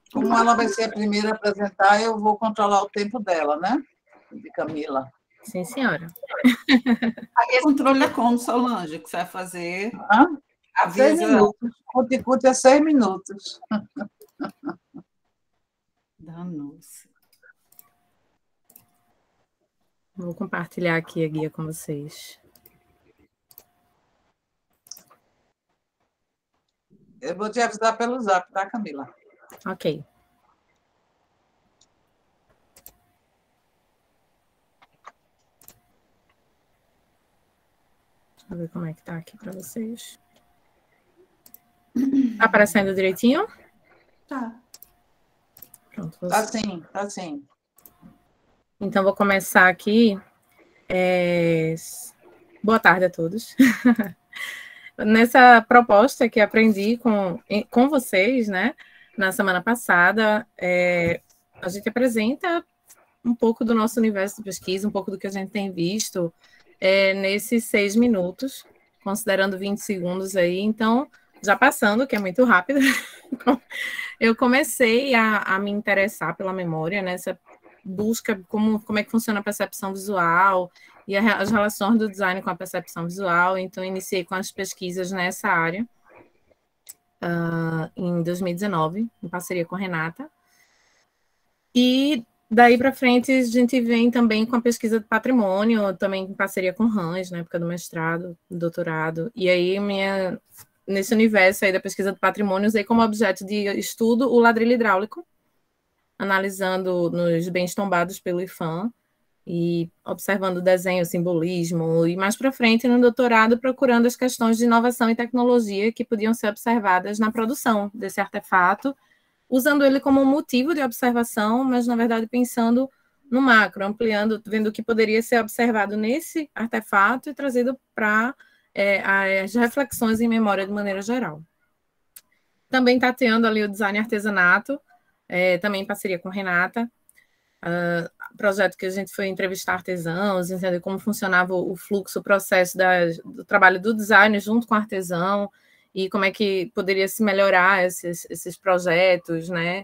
Como ela vai ser a primeira a apresentar, eu vou controlar o tempo dela, né? De Camila. Sim, senhora. Aí o controle é como, Solange, que você vai fazer? Avisa. 6 minutos. Cuticute é 6 minutos. Danou-se. Vou compartilhar aqui a guia com vocês. Eu vou te avisar pelo zap, tá, Camila? Ok. Deixa eu ver como é que tá aqui para vocês. Tá aparecendo direitinho? Tá. Pronto. Tá sim, tá sim. Então, vou começar aqui. Boa tarde a todos. Nessa proposta que aprendi com vocês, né, na semana passada, a gente apresenta um pouco do nosso universo de pesquisa, um pouco do que a gente tem visto nesses 6 minutos, considerando 20 segundos aí. Então, já passando, que é muito rápido, eu comecei a me interessar pela memória, nessa busca, como é que funciona a percepção visual e as relações do design com a percepção visual. Então, iniciei com as pesquisas nessa área em 2019, em parceria com a Renata. E daí para frente, a gente vem também com a pesquisa de patrimônio, também em parceria com o Hans, na época do mestrado, do doutorado. E aí, nesse universo aí da pesquisa de patrimônio, usei como objeto de estudo o ladrilho hidráulico, analisando nos bens tombados pelo IPHAN e observando o desenho, o simbolismo, e mais para frente, no doutorado, procurando as questões de inovação e tecnologia que podiam ser observadas na produção desse artefato, usando ele como um motivo de observação, mas, na verdade, pensando no macro, ampliando, vendo o que poderia ser observado nesse artefato e trazido para as reflexões em memória de maneira geral. Também tateando ali o design artesanato, também em parceria com Renata, projeto que a gente foi entrevistar artesãos, entender como funcionava o fluxo, o processo do trabalho do design junto com o artesão, e como é que poderia se melhorar esses projetos, né?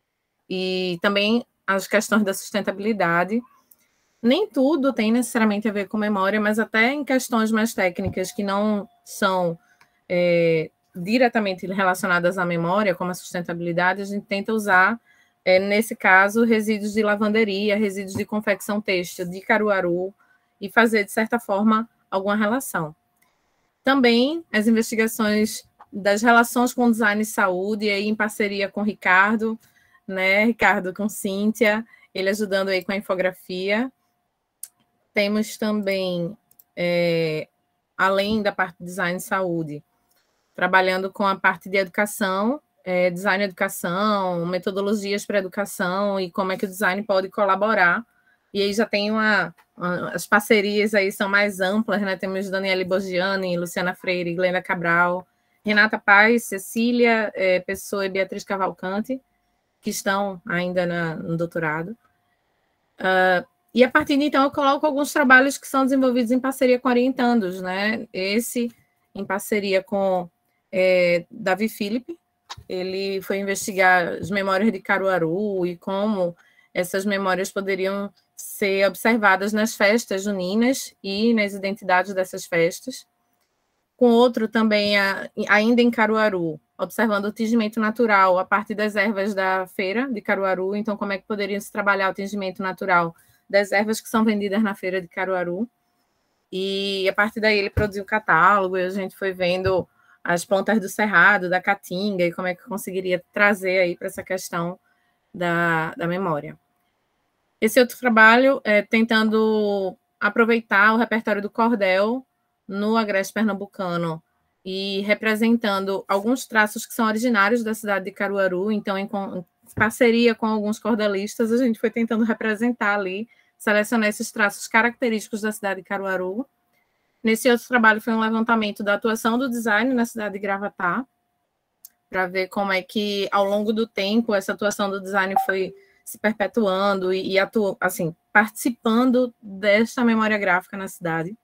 E também as questões da sustentabilidade. Nem tudo tem necessariamente a ver com memória, mas até em questões mais técnicas que não são diretamente relacionadas à memória, como a sustentabilidade, a gente tenta usar, nesse caso, resíduos de lavanderia, resíduos de confecção têxtil de Caruaru, e fazer, de certa forma, alguma relação. Também as investigações das relações com design e saúde, aí em parceria com o Ricardo, né? Ricardo com Cíntia, ele ajudando aí com a infografia. Temos também, além da parte de design e saúde, trabalhando com a parte de educação, design e educação, metodologias para educação e como é que o design pode colaborar. E aí já tem as parcerias aí são mais amplas, né? Temos Daniele Borgiani, Luciana Freire, Glenda Cabral, Renata Paz, Cecília Pessoa e Beatriz Cavalcante, que estão ainda no doutorado. E a partir de então eu coloco alguns trabalhos que são desenvolvidos em parceria com orientandos, né? Esse em parceria com Davi Filipe, ele foi investigar as memórias de Caruaru e como essas memórias poderiam ser observadas nas festas juninas e nas identidades dessas festas. Com outro também, ainda em Caruaru, observando o tingimento natural a partir das ervas da feira de Caruaru. Então, como é que poderia se trabalhar o tingimento natural das ervas que são vendidas na feira de Caruaru? E a partir daí ele produziu o catálogo e a gente foi vendo as plantas do cerrado, da caatinga, e como é que conseguiria trazer aí para essa questão da memória. Esse outro trabalho é tentando aproveitar o repertório do cordel no agreste pernambucano e representando alguns traços que são originários da cidade de Caruaru. Então, em parceria com alguns cordelistas, a gente foi tentando representar ali, selecionar esses traços característicos da cidade de Caruaru. Nesse outro trabalho foi um levantamento da atuação do design na cidade de Gravatá, para ver como é que, ao longo do tempo, essa atuação do design foi se perpetuando e assim, participando desta memória gráfica na cidade.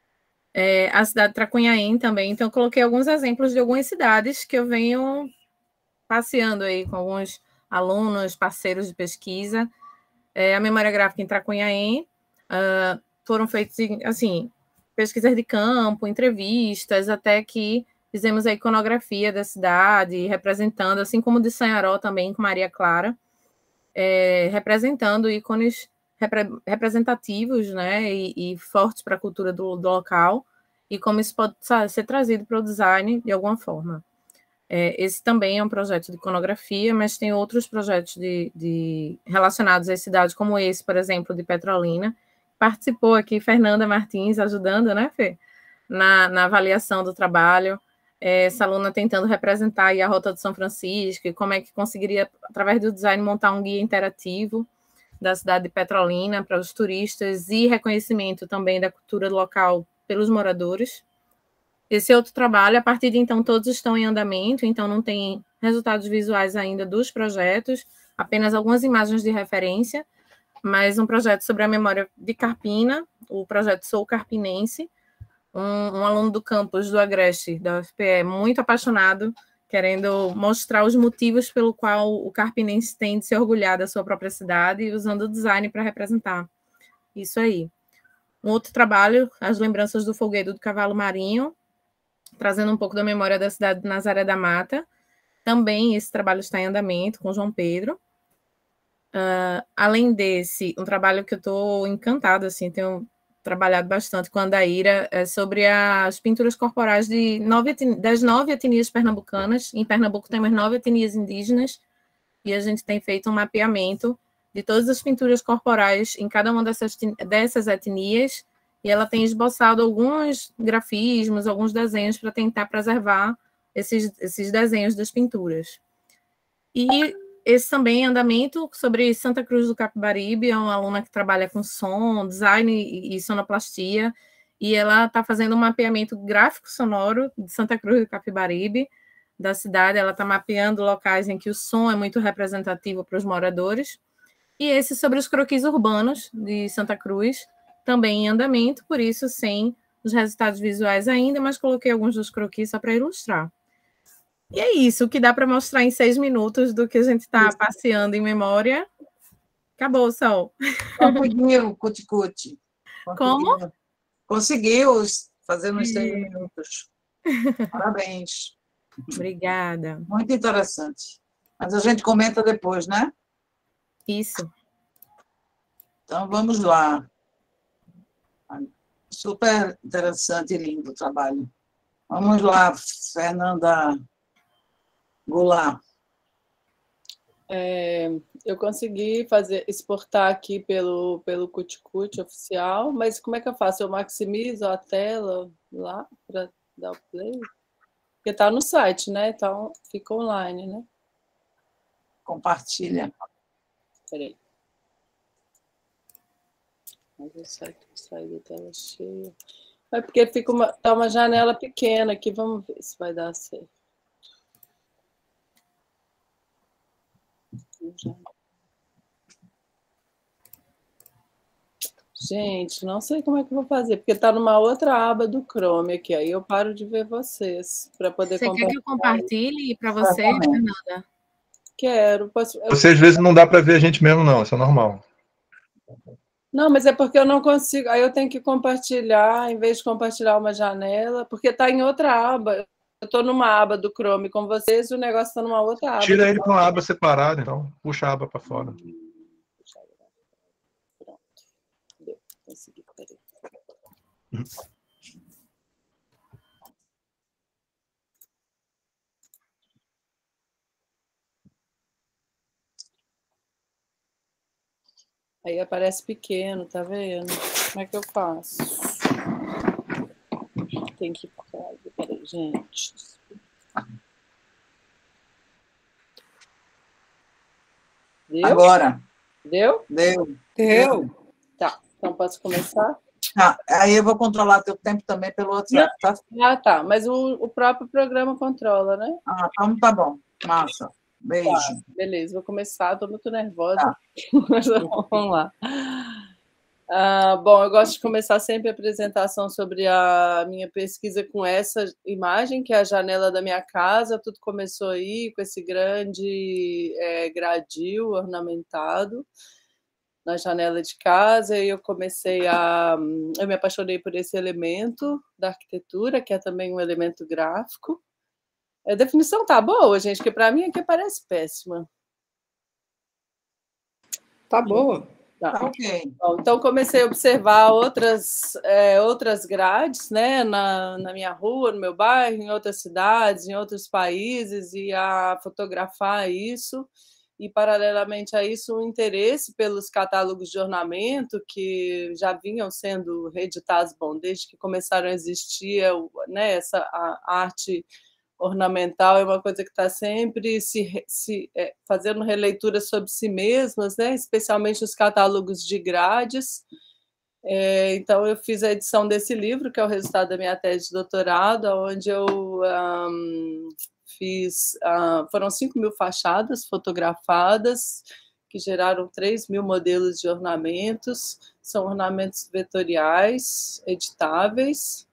A cidade de Tracunhaém também, então eu coloquei alguns exemplos de algumas cidades que eu venho passeando aí com alguns alunos, parceiros de pesquisa. A memória gráfica em Tracunhaém, foram feitas, assim, pesquisas de campo, entrevistas, até que fizemos a iconografia da cidade, representando, assim como de Sanharó também, com Maria Clara, representando ícones representativos, né, e fortes para a cultura do local, e como isso pode ser trazido para o design de alguma forma. Esse também é um projeto de iconografia, mas tem outros projetos relacionados às cidades, como esse, por exemplo, de Petrolina. Participou aqui Fernanda Martins, ajudando, né, Fê? Na avaliação do trabalho. Essa aluna tentando representar aí a Rota de São Francisco, e como é que conseguiria, através do design, montar um guia interativo da cidade de Petrolina para os turistas e reconhecimento também da cultura local pelos moradores. Esse outro trabalho, a partir de então, todos estão em andamento, então não tem resultados visuais ainda dos projetos, apenas algumas imagens de referência, mas um projeto sobre a memória de Carpina, o projeto Sou Carpinense, um aluno do campus do Agreste, da UFPE, muito apaixonado, querendo mostrar os motivos pelo qual o carpinense tem de se orgulhar da sua própria cidade, usando o design para representar isso aí. Um outro trabalho, as lembranças do folguedo do cavalo marinho, trazendo um pouco da memória da cidade de Nazaré da Mata. Também esse trabalho está em andamento com João Pedro. Além desse, um trabalho que eu estou encantada, assim, tenho trabalhado bastante com a Andaíra, sobre as pinturas corporais das 9 etnias pernambucanas. Em Pernambuco temos 9 etnias indígenas, e a gente tem feito um mapeamento de todas as pinturas corporais em cada uma dessas etnias, e ela tem esboçado alguns grafismos, alguns desenhos para tentar preservar esses desenhos das pinturas. E esse também é andamento sobre Santa Cruz do Capibaribe, é uma aluna que trabalha com som, design e sonoplastia, e ela está fazendo um mapeamento gráfico sonoro de Santa Cruz do Capibaribe, da cidade. Ela está mapeando locais em que o som é muito representativo para os moradores. E esse sobre os croquis urbanos de Santa Cruz, também em andamento, por isso sem os resultados visuais ainda, mas coloquei alguns dos croquis só para ilustrar. E é isso, o que dá para mostrar em 6 minutos do que a gente está passeando em memória. Acabou, Sol. Conseguiu, Cuti-Cuti. Como? Conseguiu fazer nos 6 minutos. Parabéns. Obrigada. Muito interessante. Mas a gente comenta depois, né? Isso. Então, vamos lá. Super interessante e lindo o trabalho. Vamos lá, Fernanda Goulart. Eu consegui exportar aqui pelo Cuti-Cuti oficial, mas como é que eu faço? Eu maximizo a tela lá para dar o play? Porque está no site, né? Então fica online, né? Compartilha. Espera aí. Mas eu saio da tela cheia. É porque tá uma janela pequena aqui, vamos ver se vai dar certo. Gente, não sei como é que eu vou fazer, porque está numa outra aba do Chrome aqui, aí eu paro de ver vocês para poder compartilhar. Você quer que eu compartilhe para você, Fernanda? Quero. Você às vezes não dá para ver a gente mesmo, não, isso é normal. Não, mas é porque eu não consigo, aí eu tenho que compartilhar, em vez de compartilhar uma janela, porque está em outra aba. Eu estou numa aba do Chrome com vocês e o negócio está numa outra aba. Tira ele para uma aba separada, então. Puxa a aba para fora. Pronto. Deu. Consegui. Peraí. Aí aparece pequeno, tá vendo? Como é que eu faço? Tem que... Peraí, gente. Deu? Agora. Deu? Deu. Tá, então posso começar? Aí eu vou controlar teu tempo também pelo WhatsApp, tá? Tá. Mas o próprio programa controla, né? Então tá bom. Massa. Beijo. Tá, beleza, vou começar. Estou muito nervosa. Tá. Mas vamos lá. Bom, eu gosto de começar sempre a apresentação sobre a minha pesquisa com essa imagem, que é a janela da minha casa. Tudo começou aí com esse grande gradil ornamentado na janela de casa, e eu me apaixonei por esse elemento da arquitetura, que é também um elemento gráfico. A definição tá boa, gente, que para mim aqui parece péssima. Tá boa. Tá. Ok. Bom, então comecei a observar outras grades, né, na minha rua, no meu bairro, em outras cidades, em outros países, e a fotografar isso. E, paralelamente a isso, um interesse pelos catálogos de ornamento que já vinham sendo reeditados, bom, desde que começaram a existir, né, a arte ornamental é uma coisa que está sempre fazendo releituras sobre si mesmas, né, especialmente os catálogos de grades. Então, eu fiz a edição desse livro, que é o resultado da minha tese de doutorado, onde eu foram 5.000 fachadas fotografadas, que geraram 3.000 modelos de ornamentos. São ornamentos vetoriais, editáveis.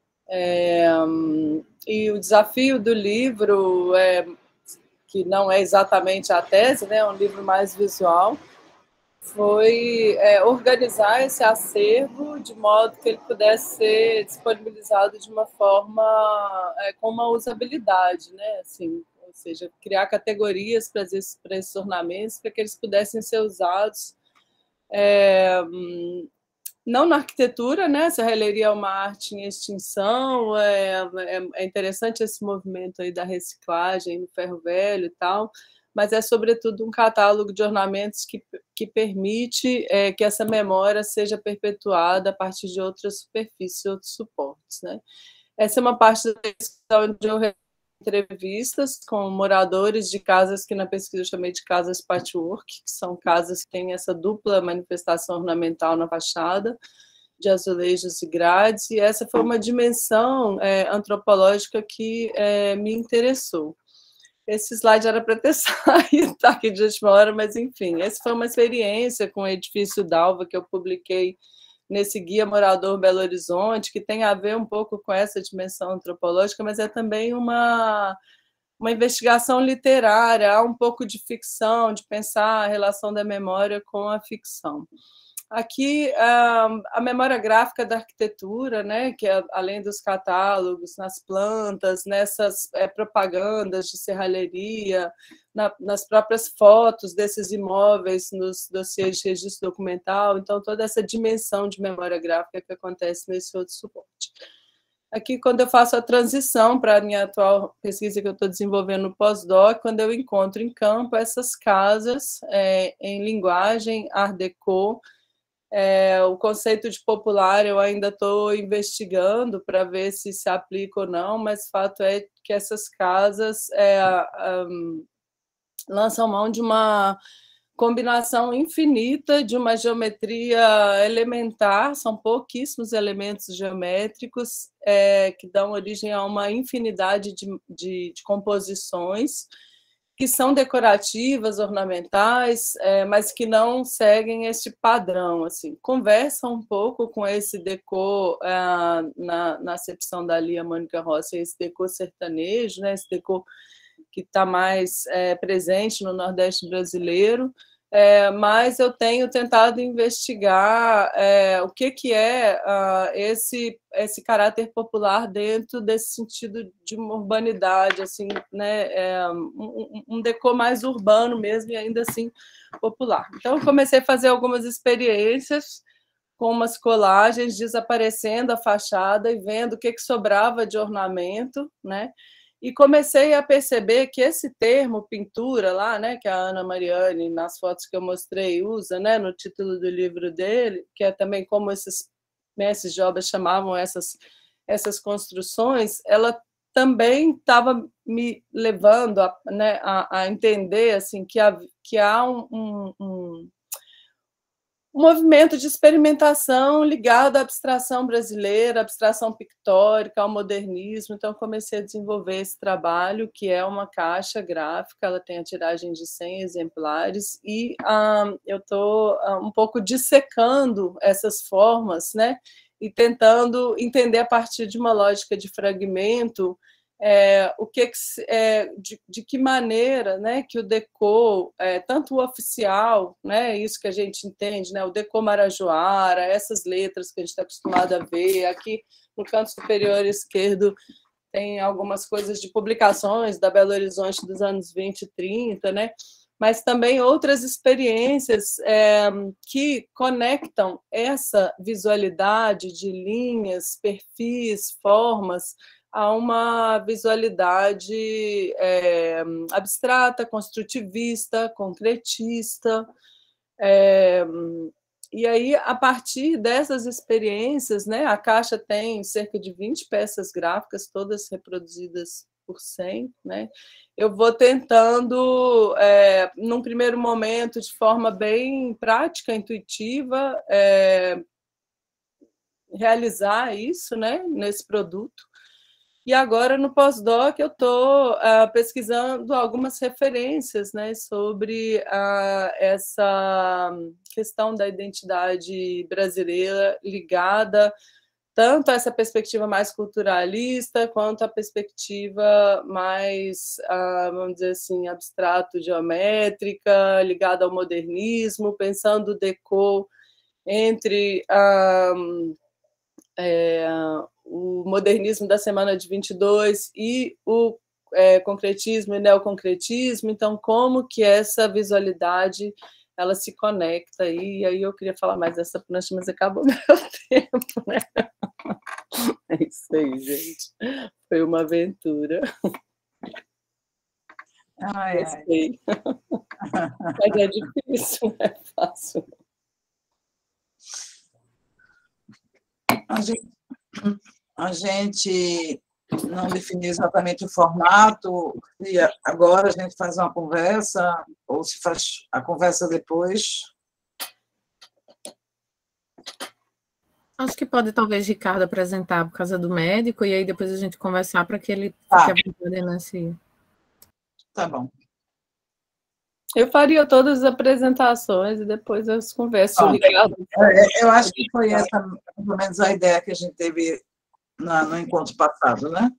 E o desafio do livro, que não é exatamente a tese, né, é um livro mais visual, foi organizar esse acervo de modo que ele pudesse ser disponibilizado de uma forma com uma usabilidade, né? Assim, ou seja, criar categorias para esses ornamentos, para que eles pudessem ser usados não na arquitetura, né? A serralheria é uma arte em extinção, é interessante esse movimento aí da reciclagem no ferro velho e tal, mas é, sobretudo, um catálogo de ornamentos que permite que essa memória seja perpetuada a partir de outras superfícies, outros suportes, né? Essa é uma parte da pesquisa onde eu realizo entrevistas com moradores de casas que na pesquisa eu chamei de casas patchwork, que são casas que têm essa dupla manifestação ornamental na fachada, de azulejos e grades, e essa foi uma dimensão antropológica que me interessou. Esse slide era para ter saído, tá aqui de última hora, mas enfim, essa foi uma experiência com o edifício Dalva que eu publiquei nesse Guia Morador Belo Horizonte, que tem a ver um pouco com essa dimensão antropológica, mas é também uma investigação literária, há um pouco de ficção, de pensar a relação da memória com a ficção. Aqui, a memória gráfica da arquitetura, né, que é, além dos catálogos, nas plantas, nessas propagandas de serralheria, nas próprias fotos desses imóveis, nos dossiês de registro documental, então toda essa dimensão de memória gráfica que acontece nesse outro suporte. Aqui, quando eu faço a transição para a minha atual pesquisa que eu estou desenvolvendo no pós-doc, quando eu encontro em campo essas casas em linguagem Art Deco. O conceito de popular eu ainda estou investigando para ver se aplica ou não, mas o fato é que essas casas lançam mão de uma combinação infinita de uma geometria elementar, são pouquíssimos elementos geométricos que dão origem a uma infinidade de composições que são decorativas, ornamentais, mas que não seguem este padrão, assim, conversam um pouco com esse decor na acepção da Lia Mônica Rossi, esse decor sertanejo, né, esse decor que está mais presente no Nordeste brasileiro, mas eu tenho tentado investigar o que é esse caráter popular dentro desse sentido de uma urbanidade, assim, né, um decor mais urbano mesmo e ainda assim popular. Então, eu comecei a fazer algumas experiências com umas colagens, desaparecendo a fachada e vendo o que sobrava de ornamento, né? E comecei a perceber que esse termo pintura lá, né, que a Ana Mariani, nas fotos que eu mostrei, usa, né, no título do livro dele, que é também como esses mestres de obras chamavam essas construções, ela também estava me levando a entender assim, que há um movimento de experimentação ligado à abstração brasileira, abstração pictórica, ao modernismo. Então, comecei a desenvolver esse trabalho, que é uma caixa gráfica, ela tem a tiragem de 100 exemplares, e eu estou um pouco dissecando essas formas, né, e tentando entender a partir de uma lógica de fragmento de que maneira, né, que o decor, tanto o oficial, né, isso que a gente entende, né, o decor marajoara, essas letras que a gente está acostumado a ver, aqui no canto superior esquerdo tem algumas coisas de publicações da Belo Horizonte dos anos 20 e 30, né, mas também outras experiências que conectam essa visualidade de linhas, perfis, formas, a uma visualidade abstrata, construtivista, concretista. E aí, a partir dessas experiências, né, a caixa tem cerca de 20 peças gráficas, todas reproduzidas por 100, né? Eu vou tentando, num primeiro momento, de forma bem prática, intuitiva, realizar isso, né, nesse produto. E agora, no pós-doc, eu estou pesquisando algumas referências, né, sobre essa questão da identidade brasileira ligada tanto a essa perspectiva mais culturalista, quanto a perspectiva mais, vamos dizer assim, abstrato-geométrica, ligada ao modernismo, pensando o decor entre o modernismo da Semana de 22 e o concretismo e neoconcretismo. Então, como que essa visualidade ela se conecta aí? E aí eu queria falar mais dessa prancha, mas acabou meu tempo, né? É isso aí, gente. Foi uma aventura. Gostei. Mas é difícil, não é fácil. A gente não definiu exatamente o formato, e agora a gente faz uma conversa, ou se faz a conversa depois. Acho que pode, talvez, Ricardo apresentar por causa do médico, e aí depois a gente conversar para que ele fique à vontade nesse... Tá bom. Eu faria todas as apresentações e depois as conversas. Eu acho que foi essa, pelo menos, a ideia que a gente teve no encontro passado, né?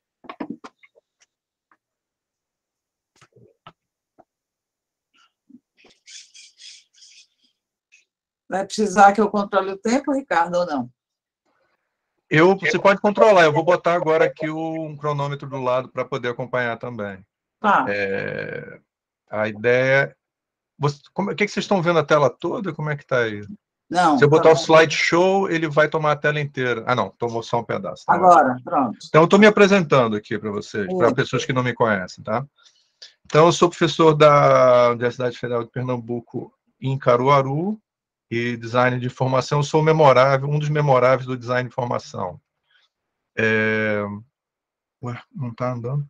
Vai precisar que eu controle o tempo, Ricardo, ou não? Você pode controlar, eu vou botar agora aqui um cronômetro do lado para poder acompanhar também. Tá. A ideia... O que vocês estão vendo a tela toda? Como é que está aí? Não. Se eu botar o slideshow, ele vai tomar a tela inteira. Ah, não, tomou só um pedaço. Tá? Agora, pronto. Então, eu estou me apresentando aqui para vocês, para pessoas que não me conhecem, tá? Então, eu sou professor da Universidade Federal de Pernambuco, em Caruaru, e design de informação. Eu sou um dos memoráveis do design de informação. Ué, não está andando?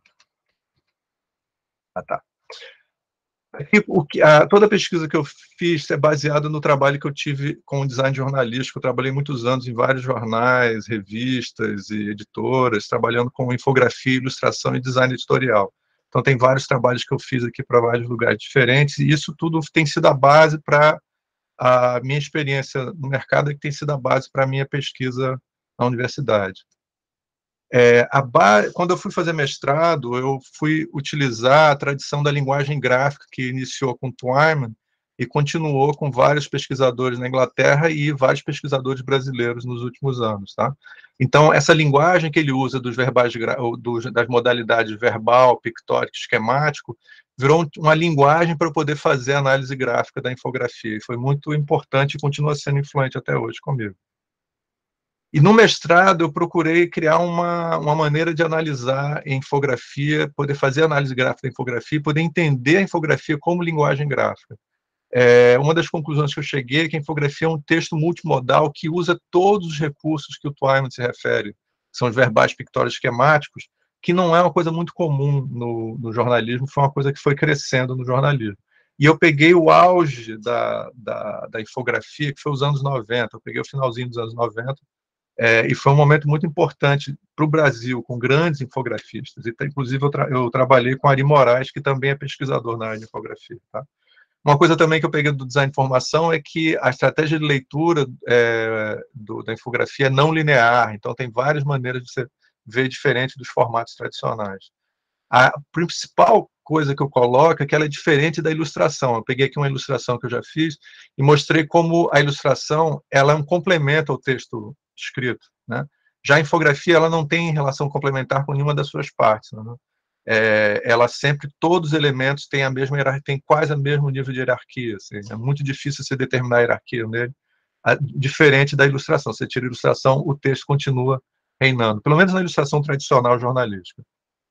Ah, tá. Aqui, toda a pesquisa que eu fiz é baseada no trabalho que eu tive com o design jornalístico. Eu trabalhei muitos anos em vários jornais, revistas e editoras, trabalhando com infografia, ilustração e design editorial. Então, tem vários trabalhos que eu fiz aqui para vários lugares diferentes, e isso tudo tem sido a base para a minha experiência no mercado, que tem sido a base para a minha pesquisa na universidade. Quando eu fui fazer mestrado, eu fui utilizar a tradição da linguagem gráfica que iniciou com Twyman e continuou com vários pesquisadores na Inglaterra e vários pesquisadores brasileiros nos últimos anos. Tá? Então, essa linguagem que ele usa dos verbais, das modalidades verbal, pictórico, esquemático, virou uma linguagem para eu poder fazer a análise gráfica da infografia. E foi muito importante e continua sendo influente até hoje comigo. E no mestrado eu procurei criar uma maneira de analisar a infografia, poder fazer análise gráfica da infografia, poder entender a infografia como linguagem gráfica. Uma das conclusões que eu cheguei é que a infografia é um texto multimodal que usa todos os recursos que o Twyman se refere, são os verbais pictóricos esquemáticos, que não é uma coisa muito comum no jornalismo, foi uma coisa que foi crescendo no jornalismo. E eu peguei o auge da infografia, que foi os anos 90, eu peguei o finalzinho dos anos 90, e foi um momento muito importante para o Brasil, com grandes infografistas. E, inclusive, eu trabalhei com Ari Moraes, que também é pesquisador na área de infografia. Tá? Uma coisa também que eu peguei do design de informação é que a estratégia de leitura da infografia é não linear, então tem várias maneiras de você ver diferente dos formatos tradicionais. A principal coisa que eu coloco é que ela é diferente da ilustração. Eu peguei aqui uma ilustração que eu já fiz e mostrei como a ilustração ela é um complemento ao texto escrito, né? Já a infografia ela não tem relação complementar com nenhuma das suas partes, né? Ela sempre, todos os elementos têm a mesma hierarquia, tem quase o mesmo nível de hierarquia. Assim, é muito difícil você determinar a hierarquia nele, diferente da ilustração. Você tira a ilustração, o texto continua reinando, pelo menos na ilustração tradicional jornalística.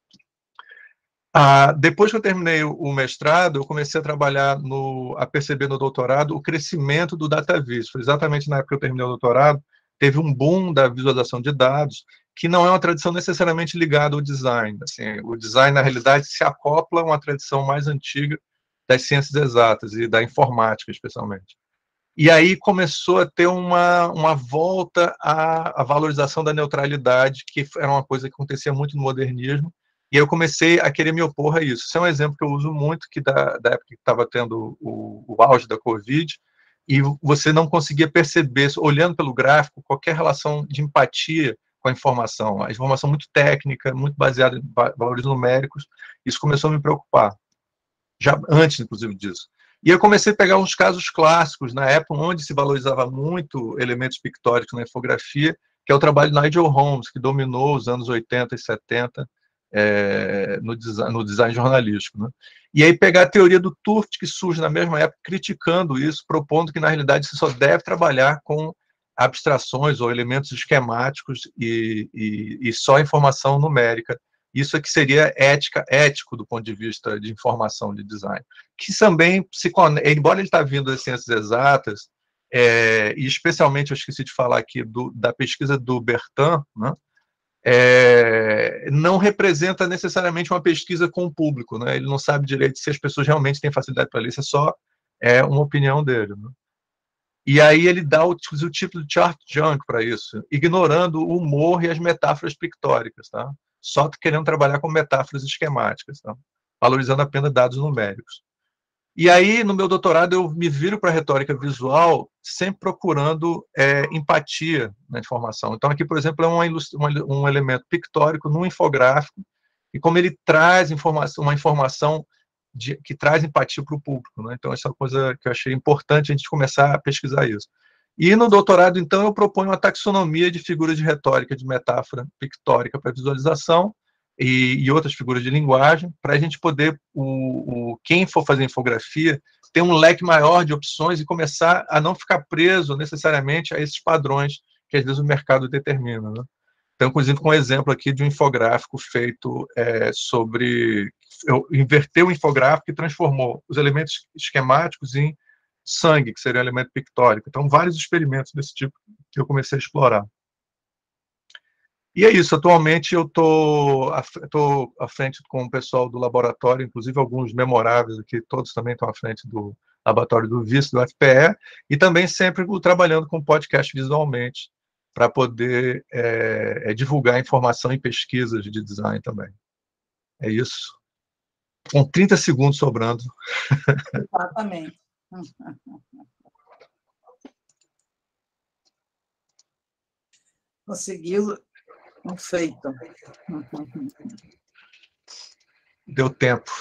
Depois que eu terminei o mestrado, eu comecei a trabalhar, a perceber no doutorado o crescimento do DataVis. Foi exatamente na época que eu terminei o doutorado, teve um boom da visualização de dados, que não é uma tradição necessariamente ligada ao design. Assim, o design, na realidade, se acopla a uma tradição mais antiga das ciências exatas e da informática, especialmente. E aí começou a ter uma volta à valorização da neutralidade, que era uma coisa que acontecia muito no modernismo, e eu comecei a querer me opor a isso. Isso é um exemplo que eu uso muito, que da época que estava tendo o auge da Covid, e você não conseguia perceber, olhando pelo gráfico, qualquer relação de empatia com a informação muito técnica, muito baseada em valores numéricos. Isso começou a me preocupar, já antes, inclusive, disso. E eu comecei a pegar uns casos clássicos, na época onde se valorizava muito elementos pictóricos na infografia, que é o trabalho de Nigel Holmes, que dominou os anos 80 e 70 no design jornalístico. Né? E aí pegar a teoria do Turft, que surge na mesma época, criticando isso, propondo que, na realidade, você só deve trabalhar com abstrações ou elementos esquemáticos e só informação numérica. Isso é que seria ético do ponto de vista de informação de design. Que também, embora ele está vindo das ciências exatas, e especialmente, eu esqueci de falar aqui, da pesquisa do Bertin, né? Não representa necessariamente uma pesquisa com o público, né? Ele não sabe direito se as pessoas realmente têm facilidade para ler, isso é só uma opinião dele. Né? E aí ele dá o tipo de chart junk para isso, ignorando o humor e as metáforas pictóricas, tá? Só querendo trabalhar com metáforas esquemáticas, tá? Valorizando apenas dados numéricos. E aí, no meu doutorado, eu me viro para a retórica visual, sempre procurando empatia na informação. Então, aqui, por exemplo, é um elemento pictórico num infográfico, e como ele traz uma informação que traz empatia para o público. Né? Então, essa é uma coisa que eu achei importante a gente começar a pesquisar isso. E no doutorado, então, eu proponho uma taxonomia de figuras de retórica, de metáfora pictórica para visualização, e outras figuras de linguagem, para a gente poder, quem for fazer infografia, ter um leque maior de opções e começar a não ficar preso necessariamente a esses padrões que às vezes o mercado determina. Né? Então, inclusive, com um exemplo aqui de um infográfico feito inverteu o infográfico e transformou os elementos esquemáticos em sangue, que seria um elemento pictórico. Então, vários experimentos desse tipo que eu comecei a explorar. E é isso, atualmente eu estou à frente com o pessoal do laboratório, inclusive alguns memoráveis aqui, todos também estão à frente do laboratório do VIS, do FPE, e também sempre trabalhando com podcast visualmente, para poder divulgar informação e pesquisas de design também. É isso. Com 30 segundos sobrando. Exatamente. Conseguiu um feito. Deu tempo.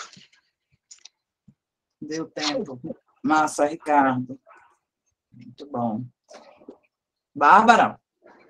Deu tempo. Massa, Ricardo. Muito bom. Bárbara?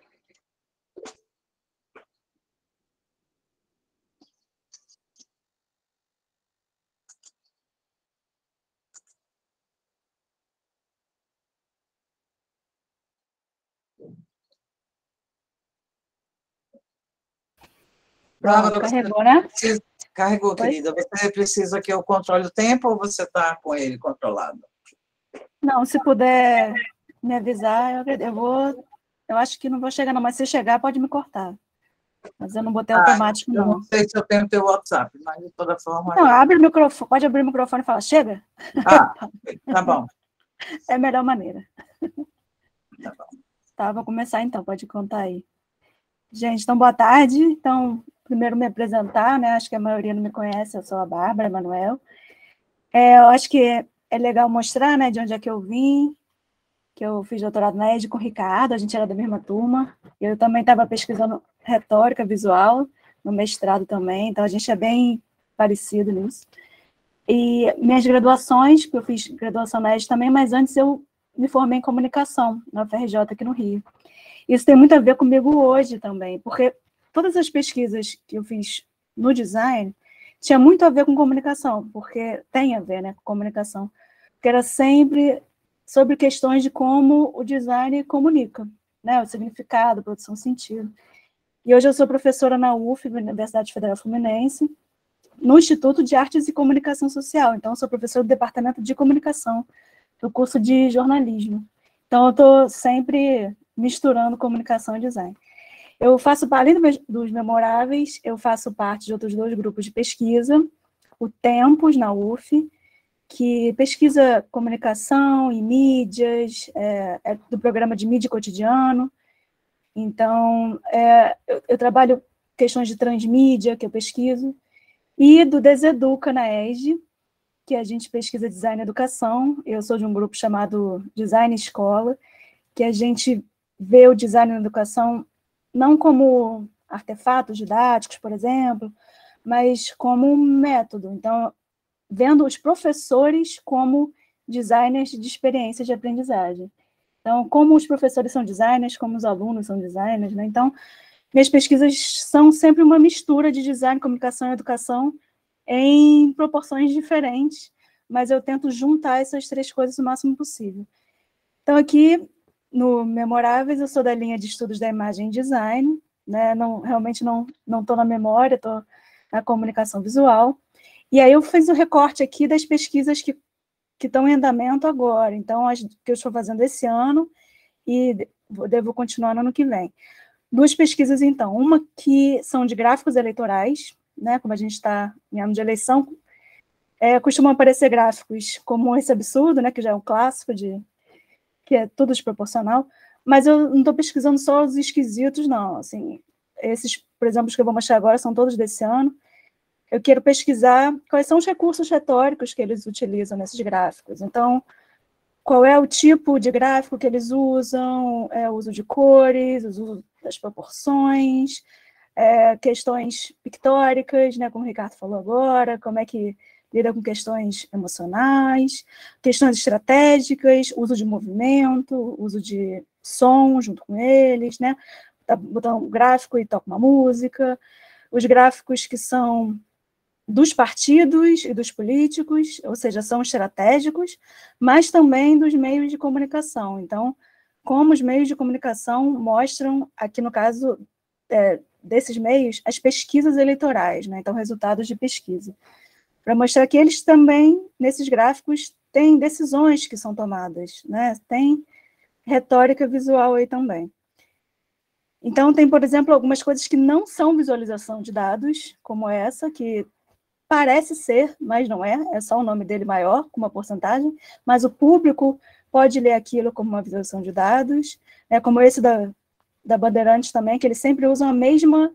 Bárbara, carregou, né? Carregou, querida. Você precisa que eu controle o tempo ou você está com ele controlado? Não, se puder me avisar, eu vou. Eu acho que não vou chegar, não, mas se chegar, pode me cortar. Mas eu não botei automático, eu não. não sei se eu tenho teu WhatsApp, mas de toda forma... Não, abre o microfone, pode abrir o microfone e falar, chega? Tá bom. É a melhor maneira. Tá bom. Tá, vou começar então, pode contar aí. Gente, então, boa tarde. Então, primeiro me apresentar, né? Acho que a maioria não me conhece, eu sou a Bárbara Emanuel. Eu acho que é legal mostrar, né, de onde é que eu vim, que eu fiz doutorado na ED com o Ricardo, a gente era da mesma turma. Eu também estava pesquisando retórica visual, no mestrado também, então a gente é bem parecido nisso. E minhas graduações, porque eu fiz graduação na ED também, mas antes eu me formei em comunicação, na UFRJ aqui no Rio. Isso tem muito a ver comigo hoje também, porque todas as pesquisas que eu fiz no design tinha muito a ver com comunicação, porque tem a ver, né, com comunicação, porque era sempre sobre questões de como o design comunica, né, o significado, produção de sentido. E hoje eu sou professora na UF, Universidade Federal Fluminense, no Instituto de Artes e Comunicação Social. Então, eu sou professora do Departamento de Comunicação, do curso de jornalismo. Então, eu estou sempre misturando comunicação e design. Eu faço, além dos memoráveis, eu faço parte de outros 2 grupos de pesquisa, o Tempos, na UF, que pesquisa comunicação e mídias, do programa de mídia cotidiano. Então, eu trabalho questões de transmídia, que eu pesquiso, e do Deseduca, na ESD, que a gente pesquisa design e educação. Eu sou de um grupo chamado Design Escola, que a gente vê o design na educação não como artefatos didáticos, por exemplo, mas como um método. Então, vendo os professores como designers de experiências de aprendizagem. Então, como os professores são designers, como os alunos são designers, né? Então, minhas pesquisas são sempre uma mistura de design, comunicação e educação em proporções diferentes, mas eu tento juntar essas 3 coisas o máximo possível. Então, aqui, no Memoráveis, eu sou da linha de estudos da imagem e design, né? Realmente não estou na memória, estou na comunicação visual. E aí eu fiz o recorte aqui das pesquisas que estão em andamento agora. Então, as que eu estou fazendo esse ano e devo continuar no ano que vem. 2 pesquisas, então. Uma que são de gráficos eleitorais, né? Como a gente está em ano de eleição, costumam aparecer gráficos como esse absurdo, né? Que já é um clássico, que é tudo desproporcional, mas eu não estou pesquisando só os esquisitos, não. Assim, esses, por exemplo, os que eu vou mostrar agora são todos desse ano. Eu quero pesquisar quais são os recursos retóricos que eles utilizam nesses gráficos. Então, qual é o tipo de gráfico que eles usam, o uso de cores, o uso das proporções, questões pictóricas, né, como o Ricardo falou agora, como é que lida com questões emocionais, questões estratégicas, uso de movimento, uso de som junto com eles, né, botar um gráfico e toca uma música, os gráficos que são dos partidos e dos políticos, ou seja, são estratégicos, mas também dos meios de comunicação. Então, como os meios de comunicação mostram, aqui no caso desses meios, as pesquisas eleitorais, né? Então, resultados de pesquisa. Para mostrar que eles também, nesses gráficos, têm decisões que são tomadas, né? Tem retórica visual aí também. Então, tem, por exemplo, algumas coisas que não são visualização de dados, como essa, que parece ser, mas não é só o nome dele maior, com uma porcentagem, mas o público pode ler aquilo como uma visualização de dados, como esse da Bandeirantes também, que eles sempre usam a mesma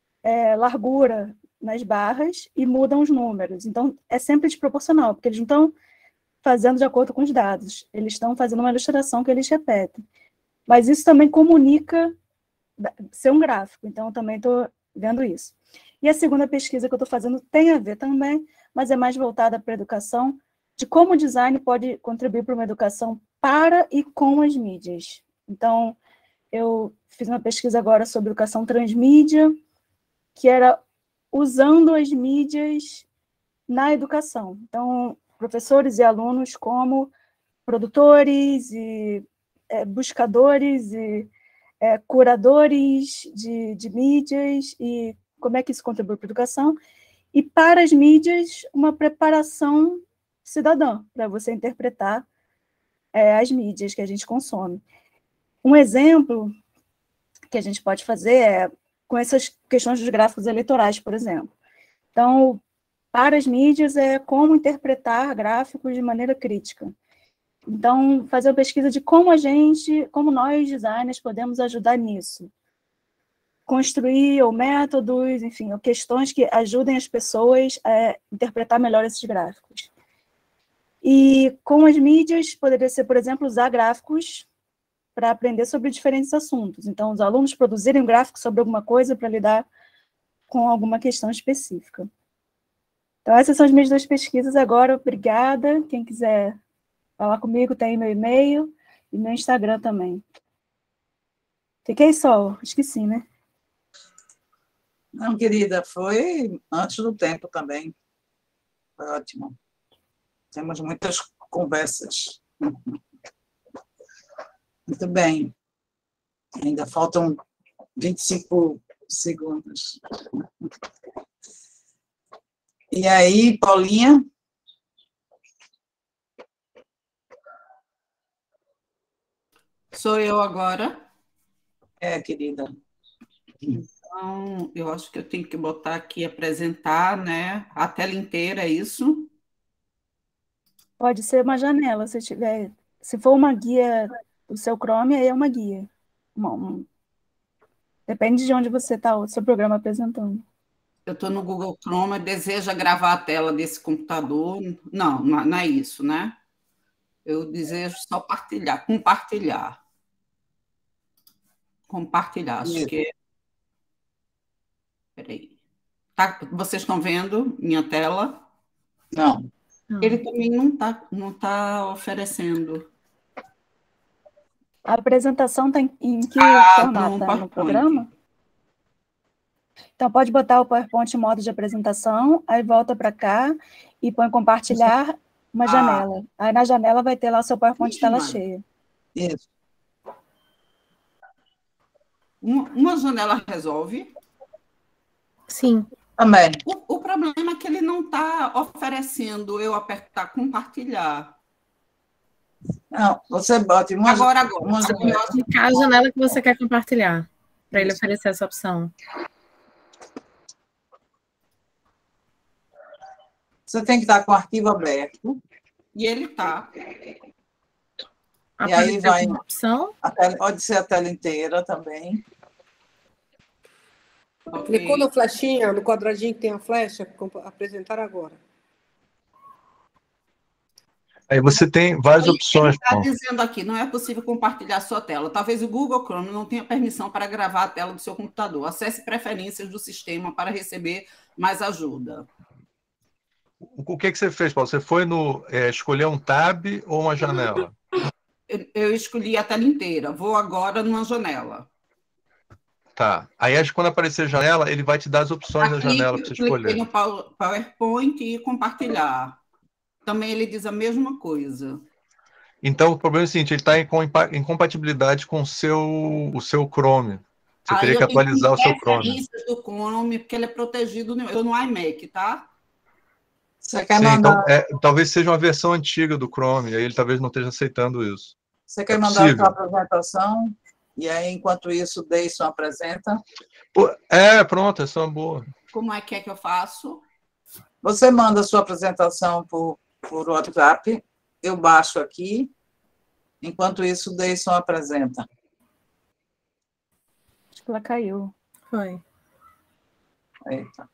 largura nas barras e mudam os números. Então, é sempre desproporcional, porque eles não estão fazendo de acordo com os dados, eles estão fazendo uma ilustração que eles repetem. Mas isso também comunica ser um gráfico, então eu também estou vendo isso. E a segunda pesquisa que eu estou fazendo tem a ver também, mas é mais voltada para a educação, de como o design pode contribuir para uma educação para e com as mídias. Então, eu fiz uma pesquisa agora sobre educação transmídia, que era usando as mídias na educação. Então, professores e alunos como produtores e buscadores e curadores de mídias e como é que isso contribui para a educação, e para as mídias, uma preparação cidadã, para você interpretar as mídias que a gente consome. Um exemplo que a gente pode fazer com essas questões dos gráficos eleitorais, por exemplo. Então, para as mídias, é como interpretar gráficos de maneira crítica. Então, fazer uma pesquisa de como nós, designers, podemos ajudar nisso. Construir ou métodos, enfim, ou questões que ajudem as pessoas a interpretar melhor esses gráficos. E com as mídias, poderia ser, por exemplo, usar gráficos para aprender sobre diferentes assuntos. Então, os alunos produzirem um gráfico sobre alguma coisa para lidar com alguma questão específica. Então, essas são as minhas 2 pesquisas agora. Obrigada. Quem quiser falar comigo, tem meu e-mail e meu Instagram também. Fiquei só, esqueci, né? Não, querida, foi antes do tempo também. Foi ótimo. Temos muitas conversas. Muito bem. Ainda faltam 25 segundos. E aí, Paulinha? Sou eu agora. É, querida. Então, eu acho que eu tenho que botar aqui, apresentar, né? A tela inteira, é isso? Pode ser uma janela, se for uma guia do seu Chrome, aí é uma guia. Depende de onde você está o seu programa apresentando. Eu estou no Google Chrome, deseja gravar a tela desse computador. Não é isso, né? Eu desejo só compartilhar. Acho que é. Peraí. Tá, vocês estão vendo minha tela? Não. Ele também não tá oferecendo. A apresentação está em que formato? Tá no programa? Então, pode botar o PowerPoint em modo de apresentação, aí volta para cá e põe compartilhar uma janela. Aí na janela vai ter lá o seu PowerPoint tela cheia. Isso. Uma janela resolve? Sim. Também. O problema é que ele não está oferecendo eu apertar compartilhar. Não, você bota uma Agora. Clicar a janela que você quer compartilhar, para ele oferecer essa opção. Você tem que estar com o arquivo aberto. E ele está. E aí vai. Opção. Pode ser a tela inteira também. Okay. Clicou na flechinha, no quadradinho que tem a flecha, apresentar agora. Aí você tem várias opções. Está dizendo aqui, não é possível compartilhar sua tela. Talvez o Google Chrome não tenha permissão para gravar a tela do seu computador. Acesse preferências do sistema para receber mais ajuda. O que você fez, Paulo? Você foi escolher um tab ou uma janela? Eu escolhi a tela inteira. Vou agora numa janela. Tá. Aí quando aparecer janela, ele vai te dar as opções da janela para você escolher. Cliquei no PowerPoint e compartilhar. Também ele diz a mesma coisa. Então, o problema é o seguinte, ele está em incompatibilidade com o seu Chrome. Você teria que atualizar o seu Chrome. Do Chrome, porque ele é protegido no iMac, tá? Você quer mandar... Então, talvez seja uma versão antiga do Chrome, aí ele talvez não esteja aceitando isso. Você quer mandar a sua apresentação? E aí, enquanto isso, Deison apresenta? Pronto, essa é uma boa. Como é que eu faço? Você manda a sua apresentação por WhatsApp, eu baixo aqui, enquanto isso, Deison apresenta. Acho que ela caiu. Foi. Eita.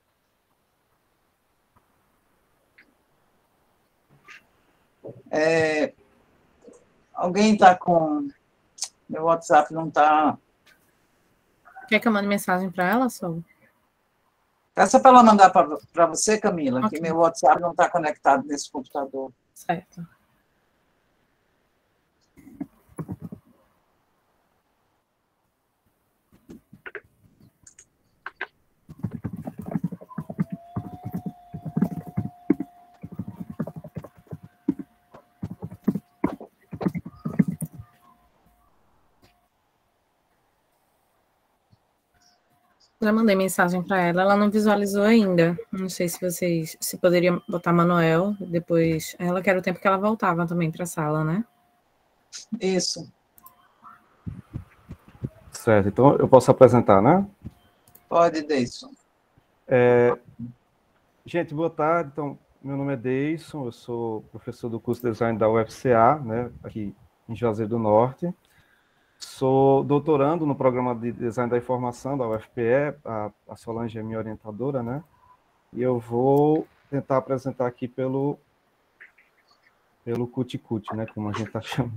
Alguém está com... Meu WhatsApp não está... Quer que eu mande mensagem para ela, Sol? Essa para ela mandar para você, Camila, Okay. Que meu WhatsApp não está conectado nesse computador. Certo. Já mandei mensagem para ela não visualizou ainda. Não sei se poderia botar Manuel, depois... Ela quer o tempo que ela voltava também para a sala, né? Isso. Certo, então eu posso apresentar, né? Pode, Deison. Gente, boa tarde. Então, meu nome é Deison, eu sou professor do curso de design da UFCA, né, aqui em Juazeiro do Norte. Sou doutorando no programa de design da informação da UFPE, a Solange é minha orientadora, né? E eu vou tentar apresentar aqui pelo Cuticute, né, como a gente está chamando.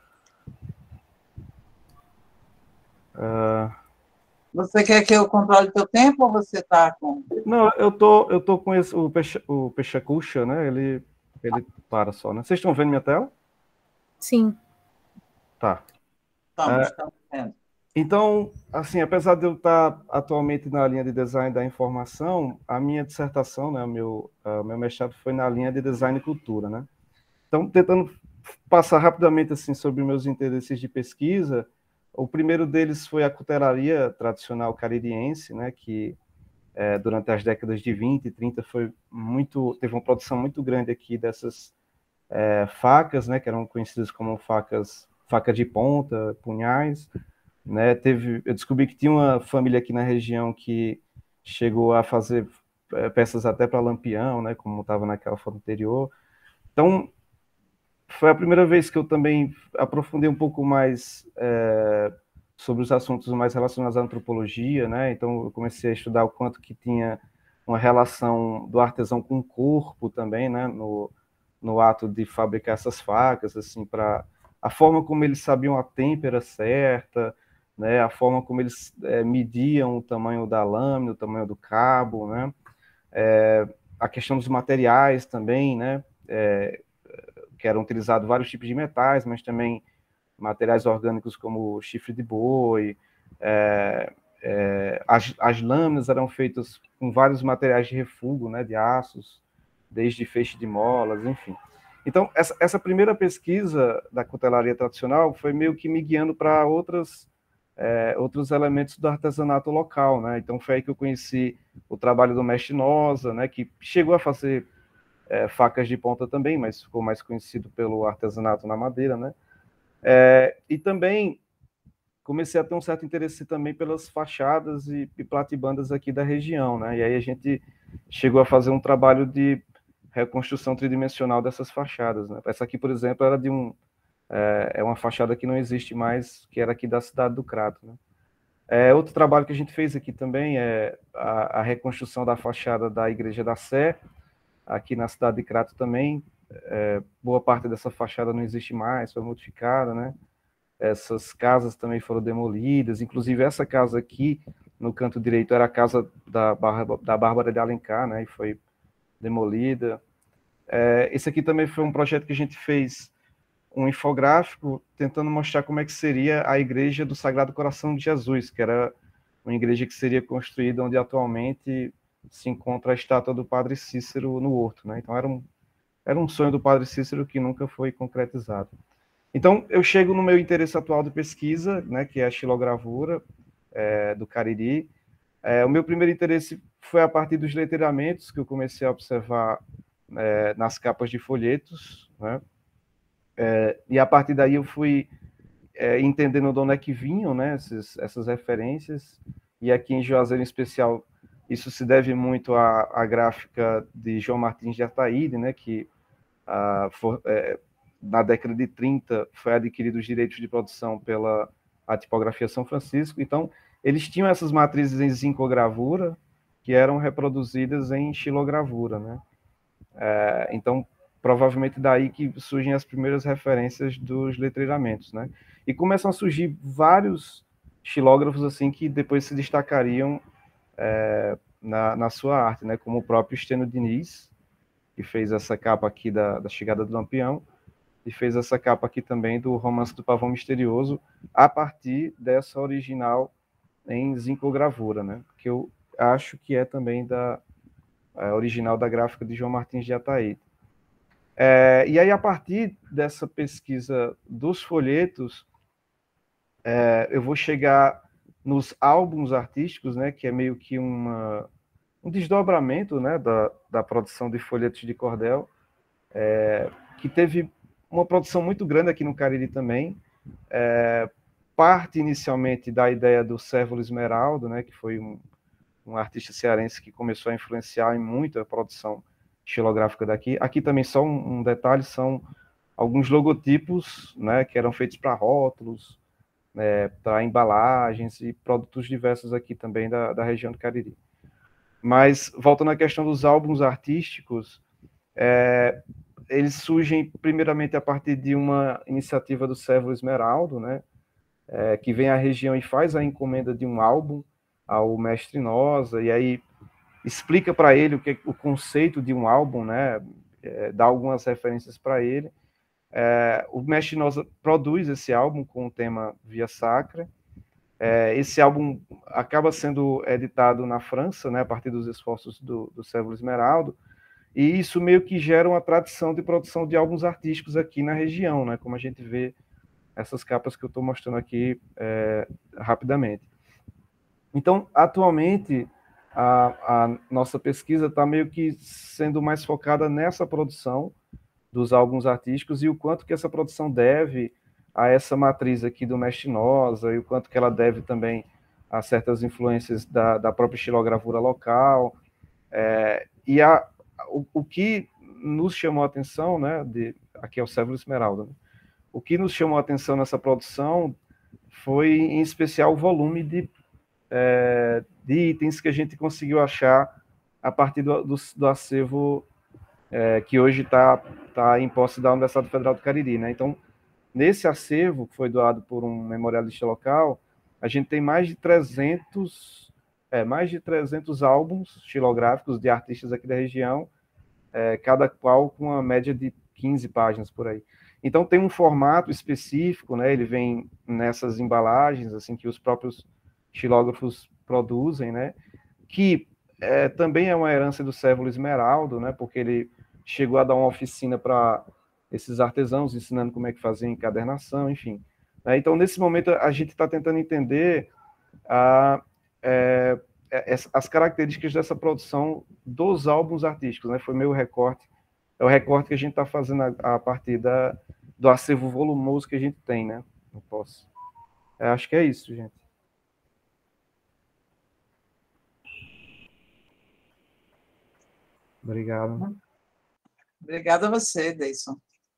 Você quer que eu controle o teu tempo ou você está com... Não, eu tô com o Peixacucha, né? Ele para só, né? Vocês estão vendo minha tela? Sim. Tá. Estamos vendo. Então, assim, apesar de eu estar atualmente na linha de design da informação, a minha dissertação, né, o meu mestrado foi na linha de design e cultura, né? Então, tentando passar rapidamente assim sobre meus interesses de pesquisa, o primeiro deles foi a cutelaria tradicional caririense, né, que durante as décadas de 20 e 30 teve uma produção muito grande aqui dessas facas, né, que eram conhecidas como facas de ponta, punhais, né? Eu descobri que tinha uma família aqui na região que chegou a fazer peças até para lampião, né, como estava naquela foto anterior. Então, foi a primeira vez que eu também aprofundei um pouco mais sobre os assuntos mais relacionados à antropologia, né? Então, eu comecei a estudar o quanto que tinha uma relação do artesão com o corpo também, né? No ato de fabricar essas facas, assim, para a forma como eles sabiam a têmpera certa, né? A forma como eles mediam o tamanho da lâmina, o tamanho do cabo, né? A questão dos materiais também, né? Que eram utilizados vários tipos de metais, mas também materiais orgânicos como chifre de boi. As lâminas eram feitas com vários materiais de refúgio, né, de aços, desde feixe de molas, enfim. Então, essa primeira pesquisa da cutelaria tradicional foi meio que me guiando para outros elementos do artesanato local, né? Então, foi aí que eu conheci o trabalho do mestre Noza, né, que chegou a fazer facas de ponta também, mas ficou mais conhecido pelo artesanato na madeira, né? E também comecei a ter um certo interesse também pelas fachadas e platibandas aqui da região, né? E aí a gente chegou a fazer um trabalho de reconstrução tridimensional dessas fachadas, né? Essa aqui, por exemplo, era de uma fachada que não existe mais, que era aqui da cidade do Crato, né? Outro trabalho que a gente fez aqui também é a reconstrução da fachada da Igreja da Sé, aqui na cidade de Crato também. Boa parte dessa fachada não existe mais, foi modificada, né? Essas casas também foram demolidas, inclusive essa casa aqui, no canto direito, era a casa da Bárbara de Alencar, né? E foi demolida. Esse aqui também foi um projeto que a gente fez, um infográfico, tentando mostrar como é que seria a Igreja do Sagrado Coração de Jesus, que era uma igreja que seria construída onde atualmente se encontra a estátua do Padre Cícero no Horto, né? Então era um sonho do Padre Cícero que nunca foi concretizado. Então eu chego no meu interesse atual de pesquisa, né, que é a xilogravura do Cariri. O meu primeiro interesse foi a partir dos letreiramentos que eu comecei a observar nas capas de folhetos, né? E a partir daí eu fui entendendo de onde é que vinham, né, essas referências. E aqui em Juazeiro, em especial, isso se deve muito à gráfica de João Martins de Ataíde, né, que na década de 30 foi adquirido os direitos de produção pela a tipografia São Francisco. Então, eles tinham essas matrizes em zincogravura que eram reproduzidas em xilogravura, né? Então, provavelmente daí que surgem as primeiras referências dos letreiramentos, né? E começam a surgir vários xilógrafos assim que depois se destacariam na sua arte, né? Como o próprio Estênio Diniz, que fez essa capa aqui da Chegada do Lampião, e fez essa capa aqui também do Romance do Pavão Misterioso, a partir dessa original em zincogravura, né? Que eu acho que é também original da gráfica de João Martins de Ataíde. E aí, a partir dessa pesquisa dos folhetos, eu vou chegar nos álbuns artísticos, né, que é meio que um desdobramento, né, da produção de folhetos de cordel, que teve uma produção muito grande aqui no Cariri também, parte inicialmente da ideia do Cérvulo Esmeralda, né, que foi um artista cearense que começou a influenciar em muito a produção estilográfica daqui. Aqui também só um detalhe, são alguns logotipos, né, que eram feitos para rótulos, né, para embalagens e produtos diversos aqui também da região do Cariri. Mas, voltando à questão dos álbuns artísticos, eles surgem primeiramente a partir de uma iniciativa do Sérvulo Esmeraldo, né, que vem à região e faz a encomenda de um álbum ao mestre Noza, e aí explica para ele o conceito de um álbum, né, dá algumas referências para ele. O mestre Noza produz esse álbum com o tema Via Sacra. Esse álbum acaba sendo editado na França, né, a partir dos esforços do Sérvulo Esmeraldo, e isso meio que gera uma tradição de produção de álbuns artísticos aqui na região, né, como a gente vê essas capas que eu estou mostrando aqui rapidamente. Então, atualmente, a nossa pesquisa está meio que sendo mais focada nessa produção dos álbuns artísticos e o quanto que essa produção deve a essa matriz aqui do mestre Noza e o quanto que ela deve também a certas influências da própria estilogravura local. O que nos chamou a atenção, né, aqui é o Sérvulo Esmeralda, né? O que nos chamou a atenção nessa produção foi, em especial, o volume de itens que a gente conseguiu achar a partir do acervo que hoje está em posse da Universidade Federal do Cariri, né? Então, nesse acervo, que foi doado por um memorialista local, a gente tem mais de 300 álbuns estilográficos de artistas aqui da região, cada qual com uma média de 15 páginas por aí. Então, tem um formato específico, né? Ele vem nessas embalagens, assim, que os próprios estilógrafos produzem, né? Que também é uma herança do Sérvulo Esmeraldo, né? Porque ele chegou a dar uma oficina para esses artesãos, ensinando como é que fazia encadernação, enfim. Então, nesse momento, a gente está tentando entender as características dessa produção dos álbuns artísticos, né? Foi meio recorte, é o recorte que a gente está fazendo a partir do acervo volumoso que a gente tem, né? Não posso. Acho que é isso, gente. Obrigado. Obrigada a você, Deison.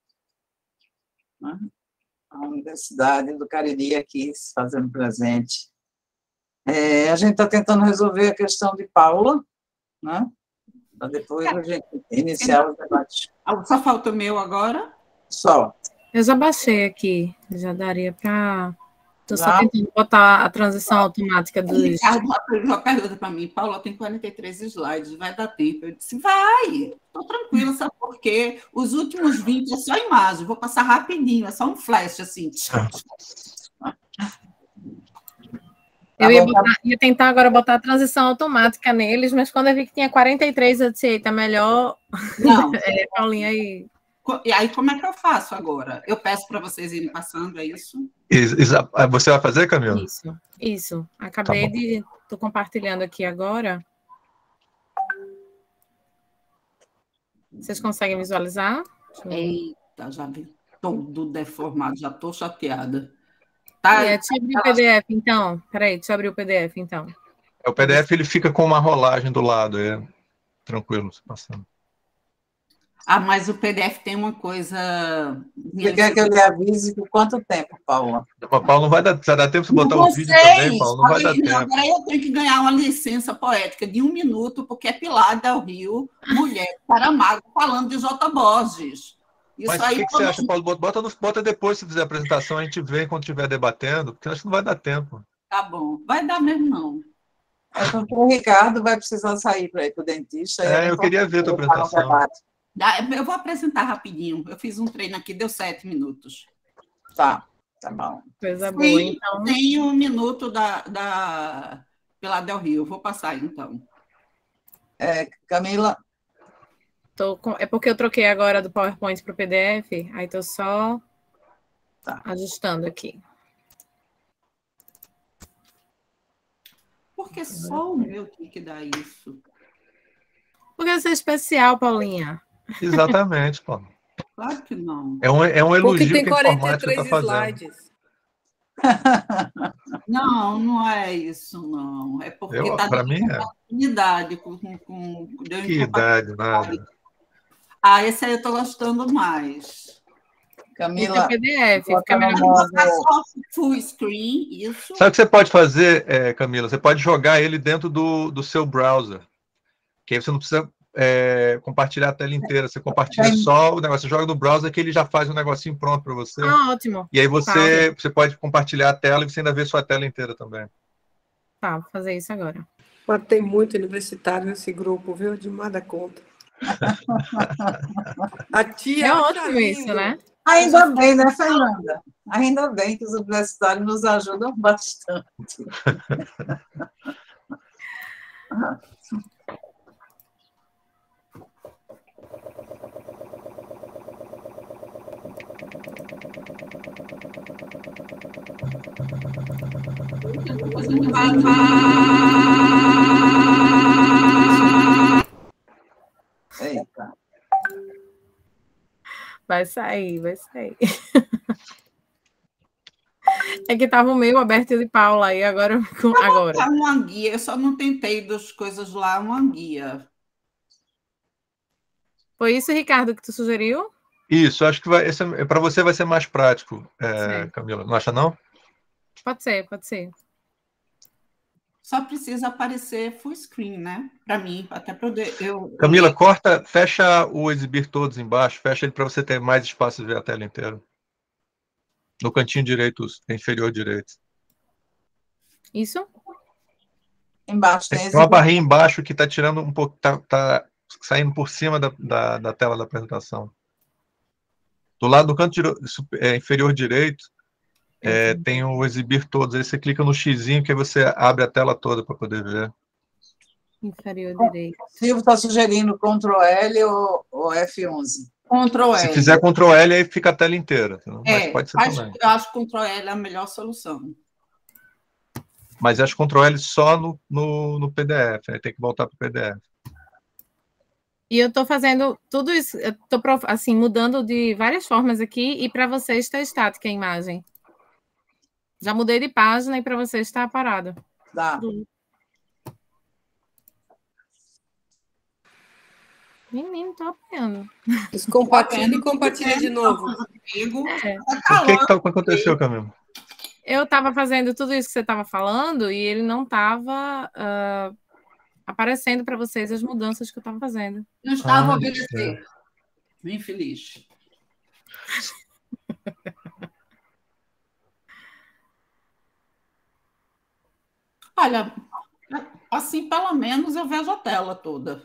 A Universidade do Cariri aqui se fazendo presente. A gente está tentando resolver a questão de Paula, né? Para depois a gente iniciar os debates. Só falta o meu agora? Só. Eu já baixei aqui, já daria para... Estou só tentando botar a transição automática do lixo. Uma pergunta para mim, Paula, tem 43 slides, vai dar tempo? Eu disse, vai, estou tranquila, sabe por quê? Os últimos 20 é só imagem, vou passar rapidinho, é só um flash, assim. Eu ia tentar agora botar a transição automática neles, mas quando eu vi que tinha 43, eu disse, eita, melhor... Não. Paulinha aí... E aí, como é que eu faço agora? Eu peço para vocês irem passando, é isso? Você vai fazer, Camila? Isso. Acabei de... Estou compartilhando aqui agora. Vocês conseguem visualizar? Eita, já vi todo deformado, já estou chateada. Tá, deixa eu abrir o PDF, então. Peraí, deixa eu abrir o PDF, então. O PDF ele fica com uma rolagem do lado, tranquilo, passando. Mas o PDF tem uma coisa... Você quer que eu lhe avise por quanto tempo, Paula? Paulo, não vai dar tempo de botar o vídeo também, Paulo, não vai dar tempo. Agora eu tenho que ganhar uma licença poética de 1 minuto, porque é Pilar Del Rio, mulher, Saramago, falando de J. Borges. Isso. Mas o que você acha, Paulo? Bota depois, se fizer a apresentação, a gente vê quando estiver debatendo, porque acho que não vai dar tempo. Tá bom, vai dar mesmo não. Porque o Ricardo vai precisar sair para ir para o dentista. Eu queria ver a tua apresentação. Eu vou apresentar rapidinho. Eu fiz um treino aqui, deu 7 minutos. Tá bom. Coisa boa, então. Tem 1 minuto da Pilar Del Rio. Vou passar, então. Camila? É porque eu troquei agora do PowerPoint para o PDF, aí estou só ajustando aqui. Porque só o meu tem que dar isso? Porque você é especial, Paulinha. Exatamente, Paulo. Claro que não. É um elogio porque tem que a informática 43 está fazendo. slides. Não, não é isso, não. É porque está Para dando mim é. incompatibilidade deu Que idade, nada. Ah, esse aí eu estou gostando mais. Esse é Camila, PDF, bota fica no melhor. modo. Botar só full screen, isso. Sabe o que você pode fazer, Camila? Você pode jogar ele dentro do seu browser. Que aí você não precisa compartilhar a tela inteira. Você compartilha só o negócio. Você joga no browser que ele já faz um negocinho pronto para você. Ah, ótimo. E aí Tá, você pode compartilhar a tela e você ainda vê sua tela inteira também. tá, vou fazer isso agora. Mas tem muito universitário nesse grupo, viu? Demais da conta. A tia É acha ótimo isso, lindo. né? Ainda bem, né, Fernanda? Ainda bem que os universitários nos ajudam bastante. Eita. Vai sair, vai sair. É que tava o meu aberto de Paula aí, agora. Tá uma guia, eu só não tentei das coisas lá, uma guia. Foi isso, Ricardo, que tu sugeriu? Isso, acho que para você vai ser mais prático, Certo. Camila. Não acha, não? Pode ser, pode ser. Só precisa aparecer full screen, né? Para mim, até para eu. Camila, fecha o exibir todos embaixo, fecha ele para você ter mais espaço de ver a tela inteira. No cantinho direito, inferior direito. Isso? Embaixo Tem tem uma barrinha embaixo que está tirando um pouco, tá saindo por cima da tela da apresentação. Do lado do canto inferior direito, tem o exibir todos. Aí você clica no xizinho que aí você abre a tela toda para poder ver. Inferior direito. Silvio está sugerindo Ctrl L ou F11. Ctrl L. Se fizer Ctrl L, aí fica a tela inteira. Mas pode ser também. Eu acho que Ctrl L é a melhor solução. Mas acho Ctrl L só no PDF, né? Tem que voltar para o PDF. E eu estou fazendo tudo isso, estou assim, mudando de várias formas aqui, e para vocês está estática a imagem. Já mudei de página e para vocês está parado. Dá. Menino, tô apanhando. Descompartilha e compartilha de novo. O que aconteceu, Camila? Eu estava fazendo tudo isso que você estava falando e ele não estava aparecendo para vocês as mudanças que eu estava fazendo. Não estava obedecendo. Infeliz. Olha, assim, pelo menos eu vejo a tela toda.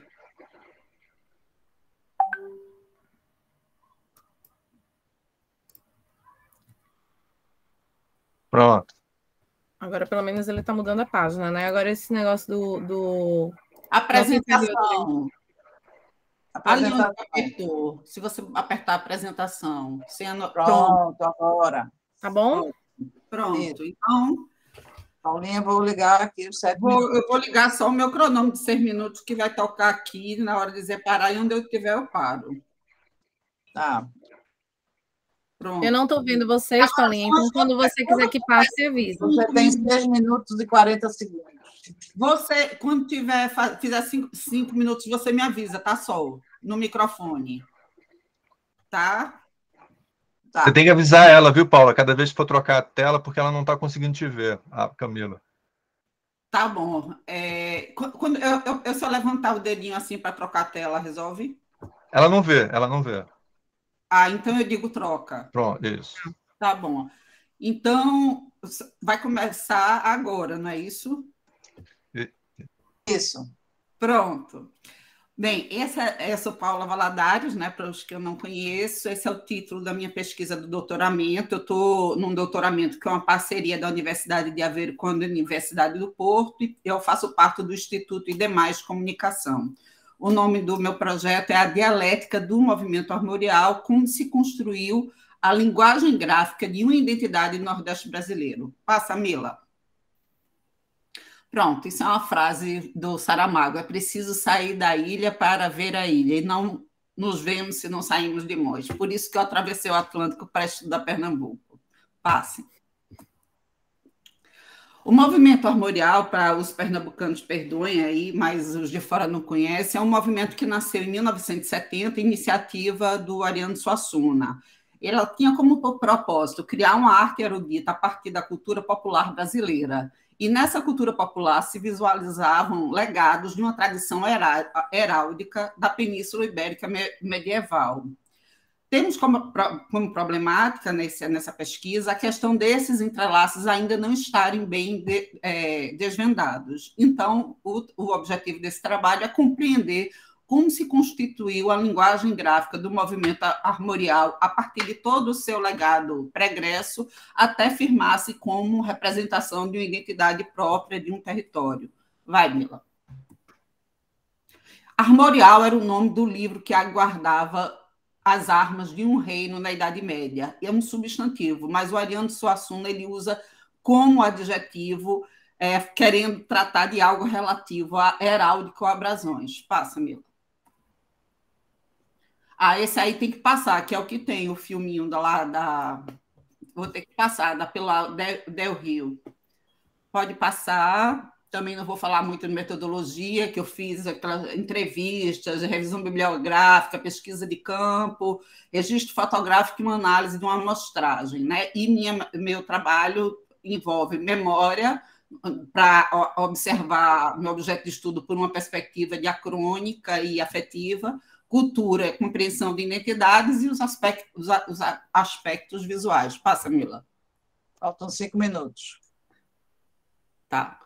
Pronto. Agora, pelo menos, ele está mudando a página, né? Agora, esse negócio do... Apresentação. Ali onde apertou. Se você apertar a apresentação. Pronto, agora. Tá bom? Pronto. Isso. Então... Paulinha, vou ligar aqui os 7 minutos. Eu vou ligar só o meu cronômetro de 6 minutos, que vai tocar aqui na hora de dizer parar, e onde eu estiver, eu paro. Tá. Pronto. Eu não estou vendo vocês, Paulinha, então quando você quiser que passe, avisa. Você tem 6 minutos e 40 segundos. Você, quando fizer 5 minutos, você me avisa, tá, Sol? No microfone. Tá? Você tem que avisar ela, viu, Paula? Cada vez que for trocar a tela, porque ela não está conseguindo te ver, a Camila. Tá bom. Quando eu só levantar o dedinho assim para trocar a tela, resolve? Ela não vê, ela não vê. Ah, então eu digo troca. Pronto, isso. Tá bom. Então, vai começar agora, não é isso? Isso. Pronto. Bem, eu sou Paula Valadares, né, para os que eu não conheço. Esse é o título da minha pesquisa do doutoramento. Eu estou num doutoramento que é uma parceria da Universidade de Aveiro com a Universidade do Porto, e eu faço parte do Instituto e Demais Comunicação. O nome do meu projeto é A Dialética do Movimento Armorial, como se construiu a linguagem gráfica de uma identidade do Nordeste brasileiro. Passa, Mila. Pronto, isso é uma frase do Saramago. É preciso sair da ilha para ver a ilha, e não nos vemos se não saímos de Mós. Por isso que eu atravessei o Atlântico para estudar Pernambuco. Passe. O movimento armorial, para os pernambucanos perdoem aí, mas os de fora não conhecem, é um movimento que nasceu em 1970, iniciativa do Ariano Suassuna. Ela tinha como propósito criar uma arte erudita a partir da cultura popular brasileira. E nessa cultura popular se visualizavam legados de uma tradição heráldica da Península Ibérica medieval. Temos como problemática nessa pesquisa a questão desses entrelaços ainda não estarem bem desvendados. Então, o objetivo desse trabalho é compreender como se constituiu a linguagem gráfica do movimento armorial a partir de todo o seu legado pregresso, até firmar-se como representação de uma identidade própria de um território. Vai, Mila. Armorial era o nome do livro que aguardava as armas de um reino na Idade Média. É um substantivo, mas o Ariano Suassuna ele usa como adjetivo, querendo tratar de algo relativo a heráldico ou a brasões. Passa, Mila. Esse aí tem que passar, que é o que tem o filminho Vou ter que passar, pela Del Rio. Pode passar. Também não vou falar muito de metodologia, que eu fiz aquelas entrevistas, revisão bibliográfica, pesquisa de campo, registro fotográfico e uma análise de uma amostragem, né? E meu trabalho envolve memória, para observar meu objeto de estudo por uma perspectiva diacrônica e afetiva, cultura, compreensão de identidades e os aspectos visuais. Passa, Mila. Faltam 5 minutos. Tá.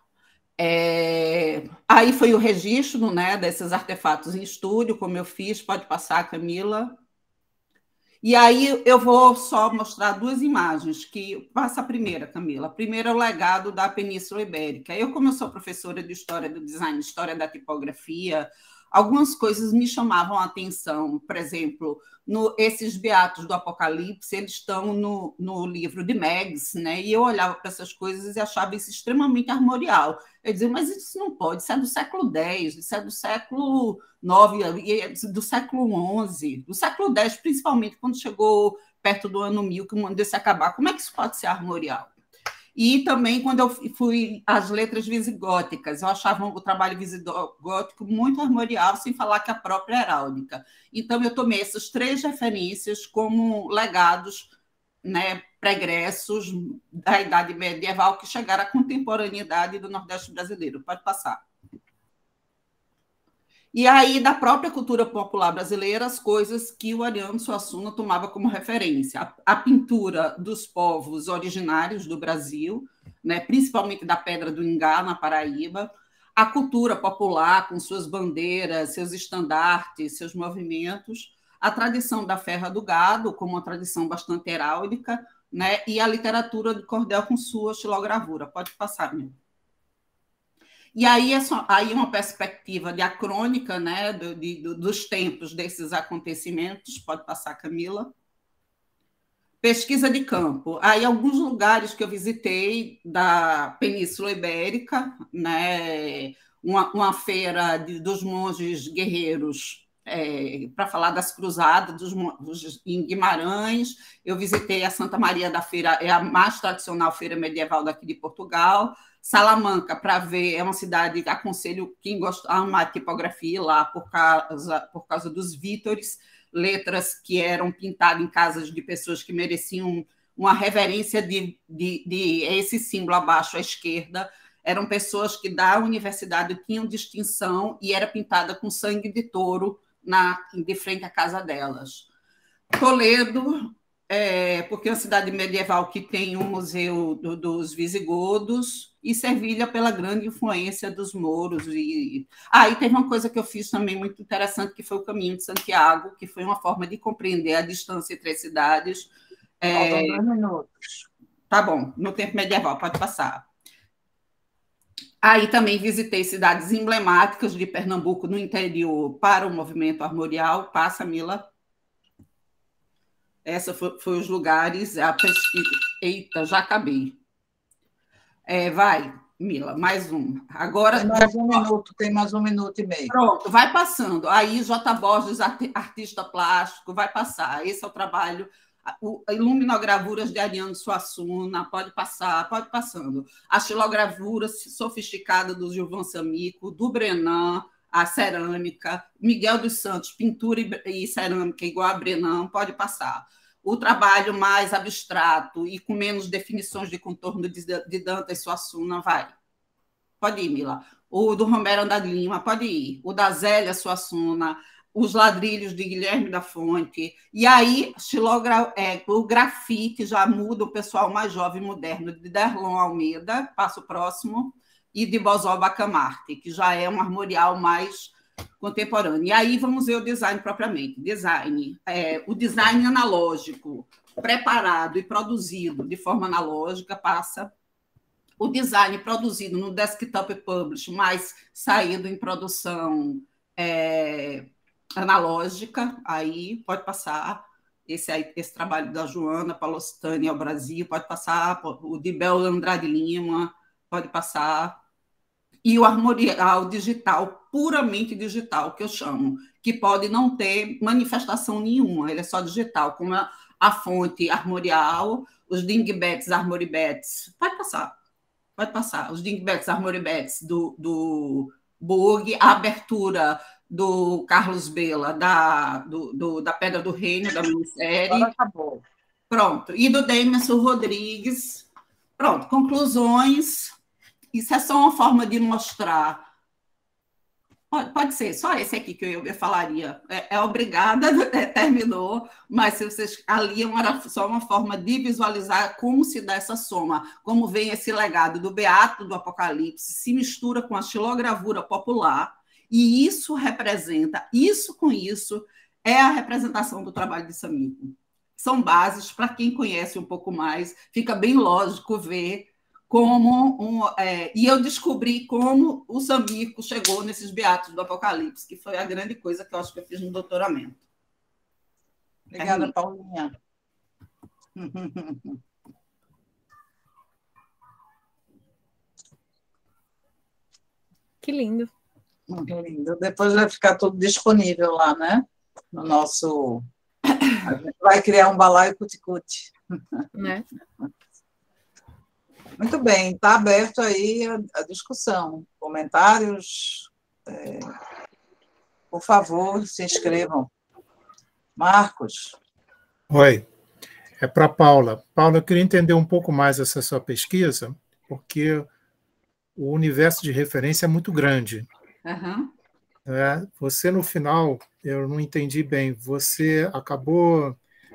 Aí foi o registro, né, desses artefatos em estúdio, como eu fiz. Pode passar, Camila. E aí eu vou só mostrar 2 imagens. Passa a primeira, Camila. A primeira é o legado da Península Ibérica. Como eu sou professora de História do Design, História da Tipografia, algumas coisas me chamavam a atenção. Por exemplo, esses beatos do Apocalipse, eles estão no livro de Meggs, né? E eu olhava para essas coisas e achava isso extremamente armorial. Eu dizia, mas isso não pode, isso é do século X, isso é do século IX, do século XI, do século X, principalmente quando chegou perto do ano 1000, que o mundo desse acabar. Como é que isso pode ser armorial? E também, quando eu fui às letras visigóticas, eu achava o trabalho visigótico muito armorial, sem falar que a própria heráldica. Então, eu tomei essas 3 referências como legados, né, pregressos da Idade Medieval que chegaram à contemporaneidade do Nordeste brasileiro. Pode passar. E aí, da própria cultura popular brasileira, as coisas que o Ariano Suassuna tomava como referência. A pintura dos povos originários do Brasil, né, principalmente da Pedra do Ingá, na Paraíba, a cultura popular, com suas bandeiras, seus estandartes, seus movimentos, a tradição da ferra do gado, como uma tradição bastante heráldica, né, e a literatura de cordel com sua xilogravura. Pode passar, meu. E aí uma perspectiva diacrônica, né, dos tempos desses acontecimentos. Pode passar, Camila. Pesquisa de campo. Aí alguns lugares que eu visitei da Península Ibérica, né, uma feira dos monges guerreiros, para falar das cruzadas em Guimarães. Eu visitei a Santa Maria da Feira, é a mais tradicional feira medieval daqui de Portugal. Salamanca, para ver, é uma cidade que aconselho quem gosta de amar tipografia lá, por causa dos vítores, letras que eram pintadas em casas de pessoas que mereciam uma reverência de esse símbolo abaixo à esquerda. Eram pessoas que da universidade tinham distinção e era pintada com sangue de touro de frente à casa delas. Toledo, porque é uma cidade medieval que tem um museu dos visigodos, e Sevilha pela grande influência dos mouros. E teve uma coisa que eu fiz também muito interessante, que foi o Caminho de Santiago, que foi uma forma de compreender a distância entre as cidades. Faltam 2 minutos. Tá bom, no tempo medieval, pode passar. Aí também visitei cidades emblemáticas de Pernambuco, no interior, para o movimento armorial. Passa, Mila. Essa foi os lugares, a pesquisa. Eita, já acabei. Vai, Mila, mais um. Agora, tem mais um minuto e meio. Pronto, vai passando. Aí, J. Borges, artista plástico, vai passar. Esse é o trabalho Iluminogravuras de Ariano Suassuna, pode passar, pode passando. A xilogravura sofisticada do Gilvan Samico, do Brenan, a cerâmica, Miguel dos Santos, pintura e cerâmica igual a Brenan, pode passar. O trabalho mais abstrato e com menos definições de contorno de Dantas Suassuna, vai. Pode ir, Mila. O do Romero Andrade Lima, pode ir. O da Zélia Suassuna, os ladrilhos de Guilherme da Fonte. E aí, o grafite já muda o pessoal mais jovem e moderno, de Derlon Almeida, passo próximo, e de Bozó Bacamarte, que já é um armorial mais contemporâneo. E aí vamos ver o design propriamente. O design analógico, preparado e produzido de forma analógica, passa. O design produzido no desktop publish, mas saído em produção analógica, aí pode passar. Esse trabalho da Joana Palostani ao Brasil, pode passar. O de Bel Andrade Lima, pode passar. E o armorial digital, puramente digital, que eu chamo, que pode não ter manifestação nenhuma, ele é só digital, como a fonte armorial, os dingbats, armoribats, pode passar, os dingbats, armoribats do Burg, a abertura do Carlos Bela, da Pedra do Reino, da minissérie. Agora acabou. Pronto, e do Demerson Rodrigues. Pronto, conclusões. Isso é só uma forma de mostrar. Pode ser, só esse aqui que eu falaria. Obrigada, terminou, mas se vocês ali era só uma forma de visualizar como se dá essa soma, como vem esse legado do Beato do Apocalipse, se mistura com a xilogravura popular, e isso representa, isso com isso, é a representação do trabalho de Samico. São bases, para quem conhece um pouco mais, fica bem lógico ver e eu descobri como o Samico chegou nesses Beatos do Apocalipse, que foi a grande coisa que eu acho que eu fiz no doutoramento. Obrigada, Paulinha. Que lindo. Que lindo. Depois vai ficar tudo disponível lá, né? No nosso... A gente vai criar um balaio cuticute. Né? Muito bem, está aberto aí a discussão. Comentários, por favor, se inscrevam. Marcos. Oi, é para Paula. Paula, eu queria entender um pouco mais essa sua pesquisa, porque o universo de referência é muito grande. Uhum. Você, no final, eu não entendi bem, você acabou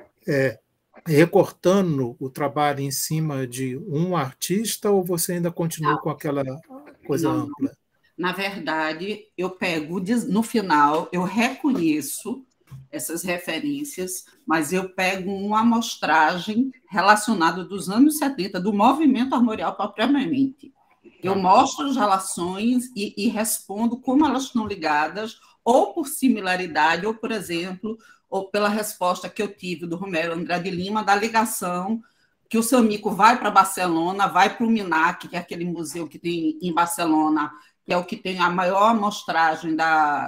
recortando o trabalho em cima de um artista ou você ainda continua com aquela coisa ampla? Na verdade, eu pego, no final, eu reconheço essas referências, mas eu pego uma amostragem relacionada dos anos 70, do movimento armorial propriamente. Eu mostro as relações e respondo como elas estão ligadas, ou por similaridade, ou, por exemplo, ou pela resposta que eu tive do Romero Andrade Lima, da ligação que o Samico vai para Barcelona, vai para o MINAC, que é aquele museu que tem em Barcelona, que é o que tem a maior amostragem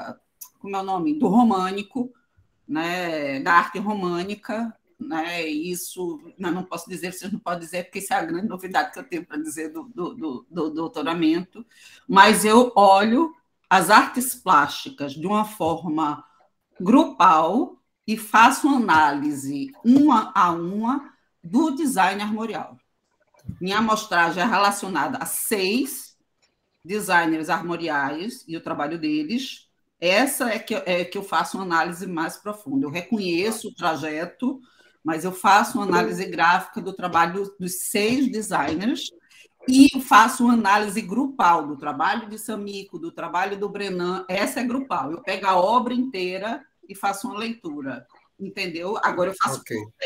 do românico, né, da arte românica, né, isso não posso dizer, vocês não podem dizer, porque isso é a grande novidade que eu tenho para dizer do doutoramento, mas eu olho as artes plásticas de uma forma grupal e faço análise uma a uma do design armorial. Minha amostragem é relacionada a 6 designers armoriais e o trabalho deles. Essa é que eu faço uma análise mais profunda. Eu reconheço o trajeto, mas eu faço uma análise gráfica do trabalho dos 6 designers e faço uma análise grupal do trabalho de Samico, do trabalho do Brenan. Essa é grupal. Eu pego a obra inteira e faço uma leitura, entendeu? Agora eu faço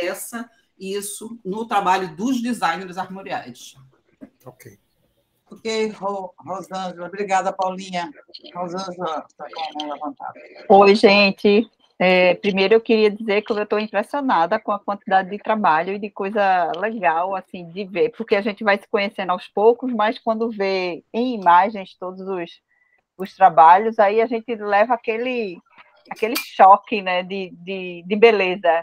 isso no trabalho dos designers armoriais. Ok. Ok, Rosângela. Obrigada, Paulinha. Rosângela está com a mão levantada. Oi, gente. Primeiro eu queria dizer que eu estou impressionada com a quantidade de trabalho e de coisa legal assim de ver, porque a gente vai se conhecendo aos poucos, mas quando vê em imagens todos os trabalhos, aí a gente leva aquele choque, né, de beleza.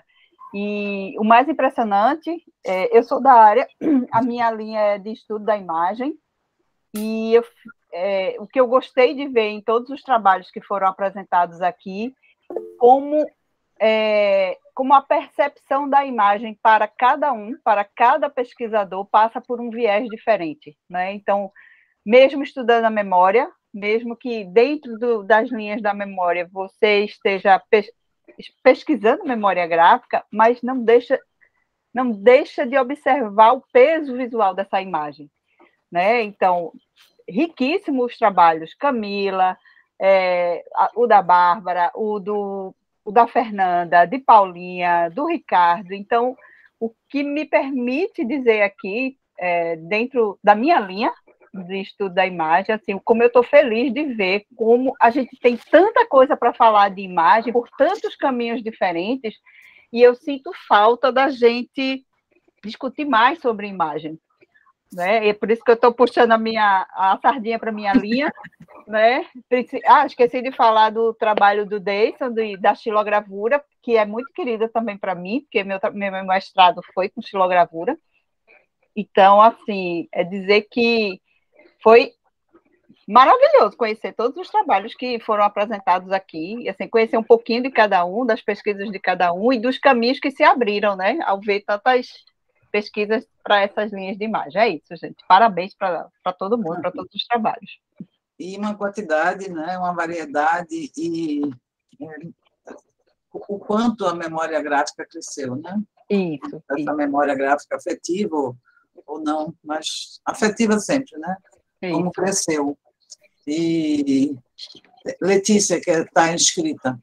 E o mais impressionante, eu sou da área, a minha linha é de estudo da imagem, e o que eu gostei de ver em todos os trabalhos que foram apresentados aqui, como a percepção da imagem para cada pesquisador, passa por um viés diferente, né? Então, mesmo estudando a memória, mesmo que dentro das linhas da memória você esteja pesquisando memória gráfica, mas não deixa de observar o peso visual dessa imagem, né? Então, riquíssimos trabalhos, Camila, o da Bárbara, o da Fernanda, de Paulinha, do Ricardo. Então, o que me permite dizer aqui, dentro da minha linha de estudo da imagem, assim, como eu estou feliz de ver como a gente tem tanta coisa para falar de imagem, por tantos caminhos diferentes, e eu sinto falta da gente discutir mais sobre imagem, né? E é por isso que eu estou puxando a sardinha para a minha linha, né? Esqueci de falar do trabalho do Deison, da xilogravura, que é muito querida também para mim, porque meu mestrado foi com xilogravura. Então, assim, dizer que foi maravilhoso conhecer todos os trabalhos que foram apresentados aqui, e, assim, conhecer um pouquinho de cada um, das pesquisas de cada um e dos caminhos que se abriram, né, ao ver tantas pesquisas para essas linhas de imagem. É isso, gente. Parabéns para todo mundo, para todos os trabalhos. E uma quantidade, né, uma variedade, e o quanto a memória gráfica cresceu, né? Isso. Essa memória gráfica afetiva ou não, mas afetiva sempre, né? Como cresceu. E Letícia, que está inscrita.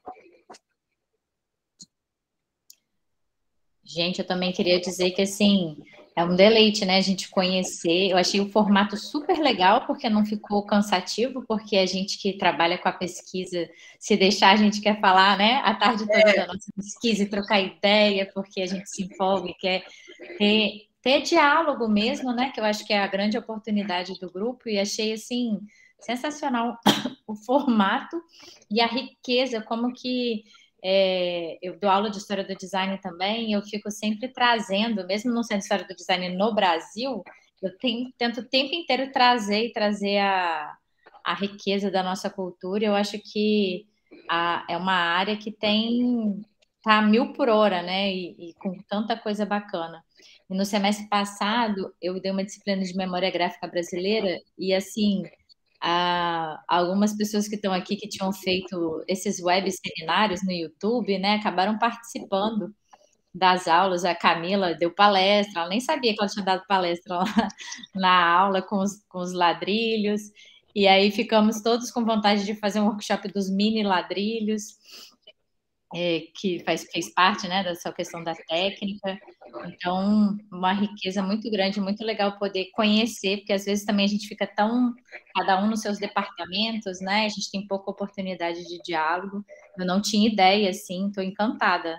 Gente, eu também queria dizer que, assim, é um deleite, né, a gente conhecer. Eu achei o formato super legal, porque não ficou cansativo, porque a gente que trabalha com a pesquisa, se deixar, a gente quer falar, né, a tarde toda da nossa pesquisa e trocar ideia, porque a gente se empolga e quer ter diálogo mesmo, né, que eu acho que é a grande oportunidade do grupo, e achei, assim, sensacional o formato e a riqueza, como que eu dou aula de História do Design também, eu fico sempre trazendo, mesmo não sendo História do Design no Brasil, eu tento o tempo inteiro trazer a riqueza da nossa cultura. Eu acho que é uma área que tá 1000 por hora, né, e com tanta coisa bacana. E no semestre passado, eu dei uma disciplina de memória gráfica brasileira, e, assim, algumas pessoas que estão aqui que tinham feito esses web seminários no YouTube, né, acabaram participando das aulas. A Camila deu palestra, ela nem sabia que ela tinha dado palestra lá na aula com os ladrilhos, e aí ficamos todos com vontade de fazer um workshop dos mini ladrilhos, que fez parte, né, dessa questão da técnica. Então, uma riqueza muito grande, muito legal poder conhecer, porque às vezes também a gente fica cada um nos seus departamentos, né, a gente tem pouca oportunidade de diálogo. Eu não tinha ideia, assim, estou encantada,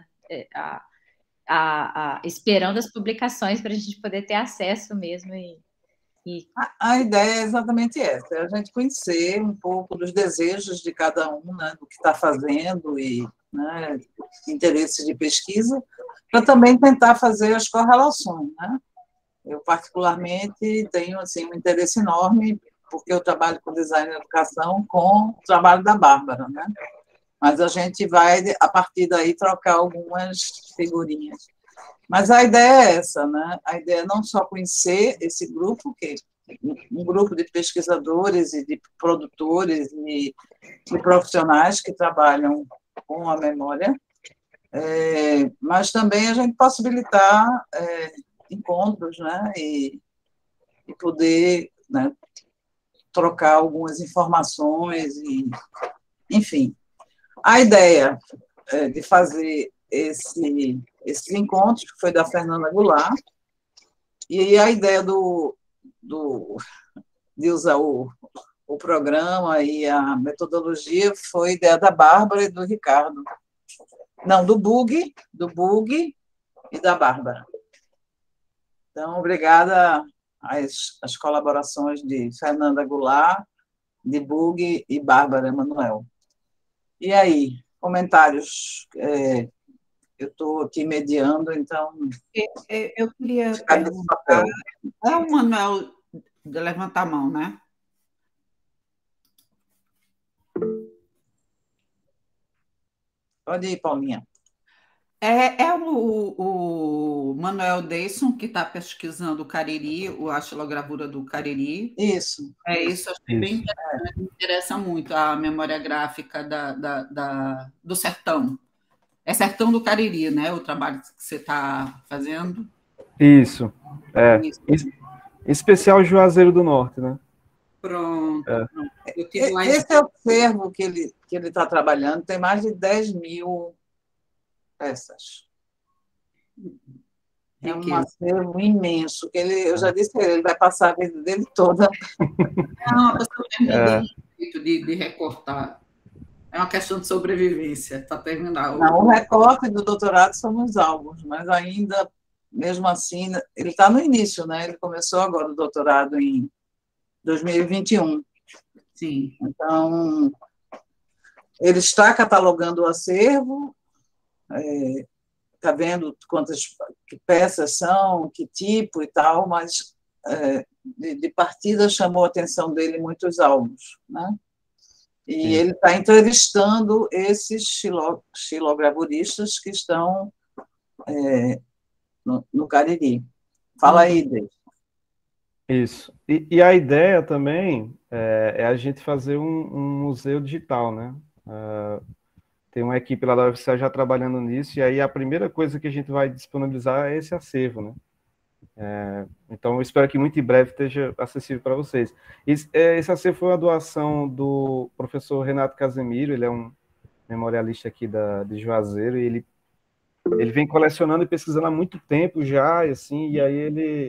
esperando as publicações para a gente poder ter acesso mesmo. A ideia é exatamente essa, é a gente conhecer um pouco dos desejos de cada um, né, do que está fazendo, e, né, interesses de pesquisa, para também tentar fazer as correlações, né? Eu, particularmente, tenho, assim, um interesse enorme, porque eu trabalho com design e educação com o trabalho da Bárbara, né? Mas a gente vai, a partir daí, trocar algumas figurinhas. Mas a ideia é essa, né? A ideia é não só conhecer esse grupo, que um grupo de pesquisadores e de produtores e de profissionais que trabalham com a memória, mas também a gente possibilitar encontros, né? E poder, né, trocar algumas informações, enfim. A ideia de fazer esses encontros, que foi da Fernanda Goulart, e a ideia de usar o programa e a metodologia foi ideia da Bárbara e do Ricardo. Não, do Bug e da Bárbara. Então, obrigada às colaborações de Fernanda Goulart, de Bug e Bárbara Emanuel. E aí, comentários Eu estou aqui mediando, então... Eu queria ficar nesse perguntar, papel. é o Manuel de levantar a mão, né? Pode ir, Paulinha. É o Manuel Deisson que está pesquisando o Cariri, a xilogravura do Cariri. Isso. É isso, acho que bem interessante, me interessa muito a memória gráfica do sertão. É Sertão do Cariri, né? O trabalho que você está fazendo. Isso. Isso. Em especial Juazeiro do Norte, né? Pronto. Esse é o acervo que ele está trabalhando, tem mais de 10.000 peças. É um acervo imenso, que eu já disse a ele vai passar a vida dele toda. Não, a pessoa tem um jeito de recortar. É uma questão de sobrevivência, para terminar. Não, o recorte do doutorado são nos álbuns, mas ainda, mesmo assim, ele está no início, né? Ele começou agora o doutorado em 2021. Sim. Então, ele está catalogando o acervo, está vendo quantas peças são, que tipo e tal, mas de partida chamou a atenção dele muitos álbuns, né? E ele está entrevistando esses xilogravuristas que estão no Cariri. Fala aí, Deus. Isso. E a ideia também é a gente fazer um museu digital, né? Tem uma equipe lá da UFCA já trabalhando nisso, e aí a primeira coisa que a gente vai disponibilizar é esse acervo, né? Então, eu espero que muito em breve esteja acessível para vocês. Esse acervo foi uma doação do professor Renato Casemiro, ele é um memorialista aqui de Juazeiro, e ele vem colecionando e pesquisando há muito tempo já, e aí ele...